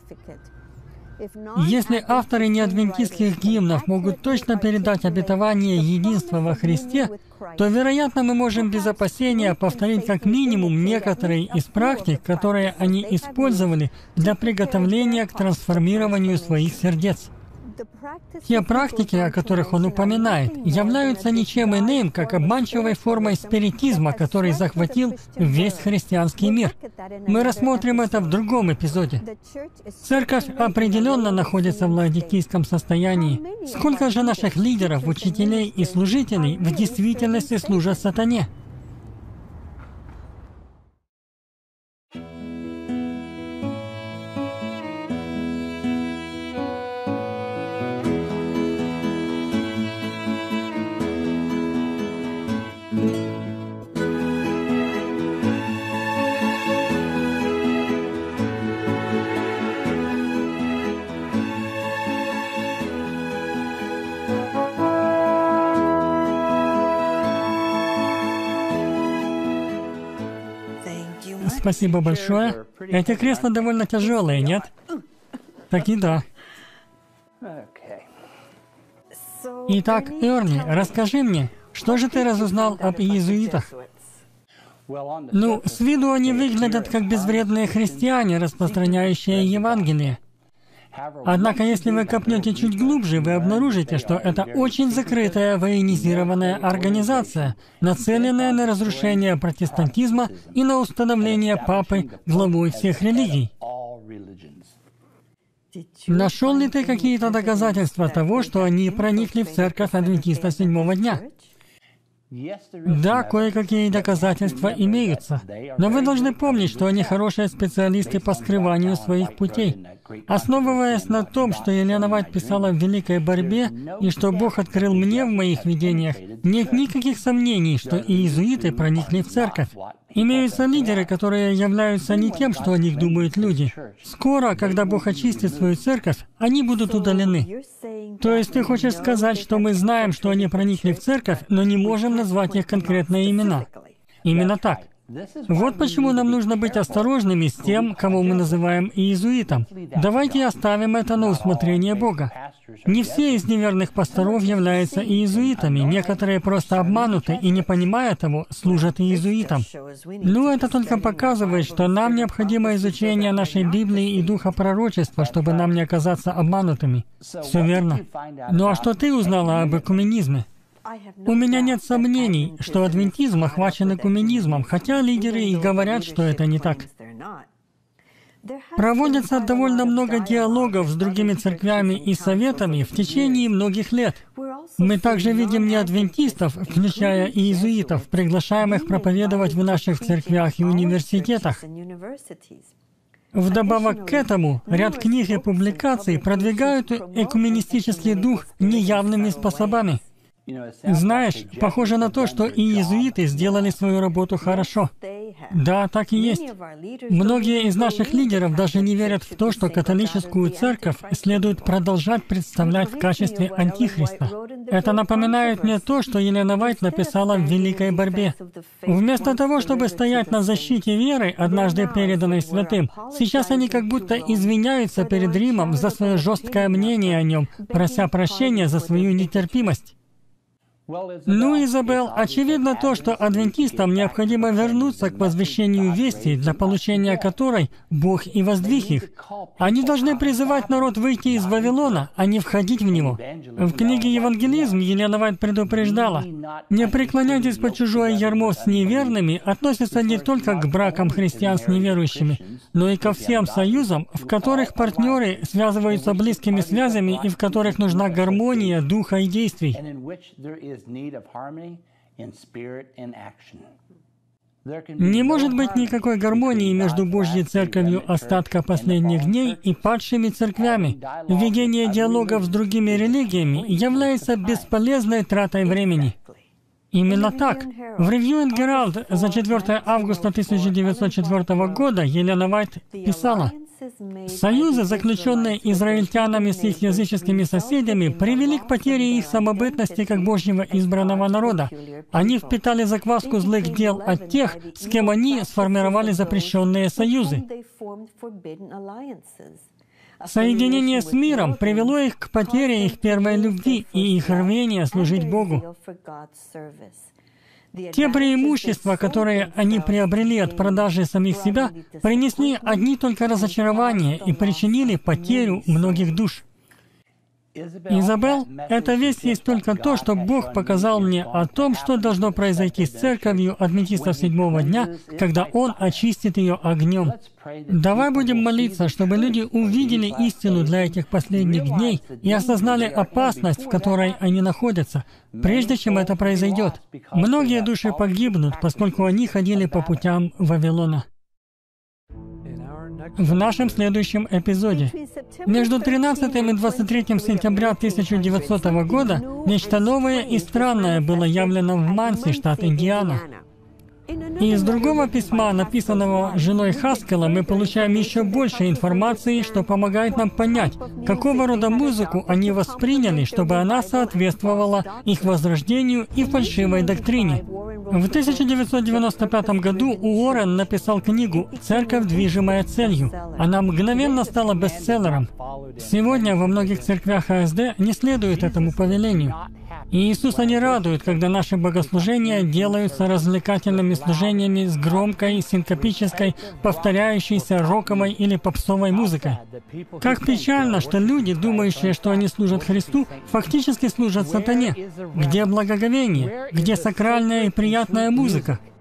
Если авторы неадвентистских гимнов могут точно передать обетование единства во Христе, то, вероятно, мы можем без опасения повторить как минимум некоторые из практик, которые они использовали для приготовления к трансформированию своих сердец. Те практики, о которых он упоминает, являются ничем иным, как обманчивой формой спиритизма, который захватил весь христианский мир. Мы рассмотрим это в другом эпизоде. Церковь определенно находится в лаодикийском состоянии. Сколько же наших лидеров, учителей и служителей в действительности служат сатане? Спасибо большое. Эти кресла довольно тяжелые, нет? Так и да. Итак, Эрни, расскажи мне, что же ты разузнал об иезуитах? Ну, с виду они выглядят как безвредные христиане, распространяющие Евангелие. Однако, если вы копнете чуть глубже, вы обнаружите, что это очень закрытая военизированная организация, нацеленная на разрушение протестантизма и на установление Папы главой всех религий. Нашел ли ты какие-то доказательства того, что они проникли в церковь адвентиста седьмого дня? Да, кое-какие доказательства имеются, но вы должны помнить, что они хорошие специалисты по скрыванию своих путей. Основываясь на том, что Елена Вайт писала в «Великой борьбе» и что Бог открыл мне в моих видениях, нет никаких сомнений, что иезуиты проникли в церковь. Имеются лидеры, которые являются не тем, что о них думают люди. Скоро, когда Бог очистит свою церковь, они будут удалены. То есть ты хочешь сказать, что мы знаем, что они проникли в церковь, но не можем назвать их конкретные имена? Именно так. Вот почему нам нужно быть осторожными с тем, кого мы называем иезуитом. Давайте оставим это на усмотрение Бога. Не все из неверных пасторов являются иезуитами. Некоторые просто обмануты и, не понимая того, служат иезуитам. Но это только показывает, что нам необходимо изучение нашей Библии и Духа пророчества, чтобы нам не оказаться обманутыми. Все верно. Ну а что ты узнала об экуменизме? У меня нет сомнений, что адвентизм охвачен экуменизмом, хотя лидеры и говорят, что это не так. Проводится довольно много диалогов с другими церквями и советами в течение многих лет. Мы также видим неадвентистов, включая и иезуитов, приглашаемых проповедовать в наших церквях и университетах. Вдобавок к этому, ряд книг и публикаций продвигают экуменистический дух неявными способами. Знаешь, похоже на то, что и иезуиты сделали свою работу хорошо. Да, так и есть. Многие из наших лидеров даже не верят в то, что католическую церковь следует продолжать представлять в качестве антихриста. Это напоминает мне то, что Елена Вайт написала в «Великой борьбе». Вместо того, чтобы стоять на защите веры, однажды переданной святым, сейчас они как будто извиняются перед Римом за свое жесткое мнение о нем, прося прощения за свою нетерпимость. Ну, Изабелл, очевидно то, что адвентистам необходимо вернуться к возвещению вести, для получения которой Бог и воздвиг их. Они должны призывать народ выйти из Вавилона, а не входить в него. В книге «Евангелизм» Елена Вайт предупреждала: «Не преклоняйтесь под чужое ярмо с неверными» относится не только к бракам христиан с неверующими, но и ко всем союзам, в которых партнеры связываются близкими связями и в которых нужна гармония духа и действий. Не может быть никакой гармонии между Божьей Церковью остатка последних дней и падшими церквями. Ведение диалогов с другими религиями является бесполезной тратой времени. Именно так. В Review and Herald за четвёртое августа тысяча девятьсот четвёртого года Елена Вайт писала: «Союзы, заключенные израильтянами с их языческими соседями, привели к потере их самобытности как Божьего избранного народа. Они впитали закваску злых дел от тех, с кем они сформировали запрещенные союзы. Соединение с миром привело их к потере их первой любви и их рвения служить Богу. Те преимущества, которые они приобрели от продажи самих себя, принесли одни только разочарования и причинили потерю многих душ». Изабелл, эта весть есть только то, что Бог показал мне о том, что должно произойти с церковью адвентистов седьмого дня, когда Он очистит ее огнем. Давай будем молиться, чтобы люди увидели истину для этих последних дней и осознали опасность, в которой они находятся, прежде чем это произойдет. Многие души погибнут, поскольку они ходили по путям Вавилона. В нашем следующем эпизоде. Между тринадцатым и двадцать третьим сентября тысяча девятисотого года нечто новое и странное было явлено в Манси, штат Индиана. И из другого письма, написанного женой Хаскела, мы получаем еще больше информации, что помогает нам понять, какого рода музыку они восприняли, чтобы она соответствовала их возрождению и фальшивой доктрине. В тысяча девятьсот девяносто пятом году Уоррен написал книгу «Церковь, движимая целью». Она мгновенно стала бестселлером. Сегодня во многих церквях АСД не следует этому повелению. И Иисуса не радует, когда наши богослужения делаются развлекательными служениями с громкой, синкопической, повторяющейся роковой или попсовой музыкой. Как печально, что люди, думающие, что они служат Христу, фактически служат сатане. Где благоговение? Где сакральная и приятная музыка?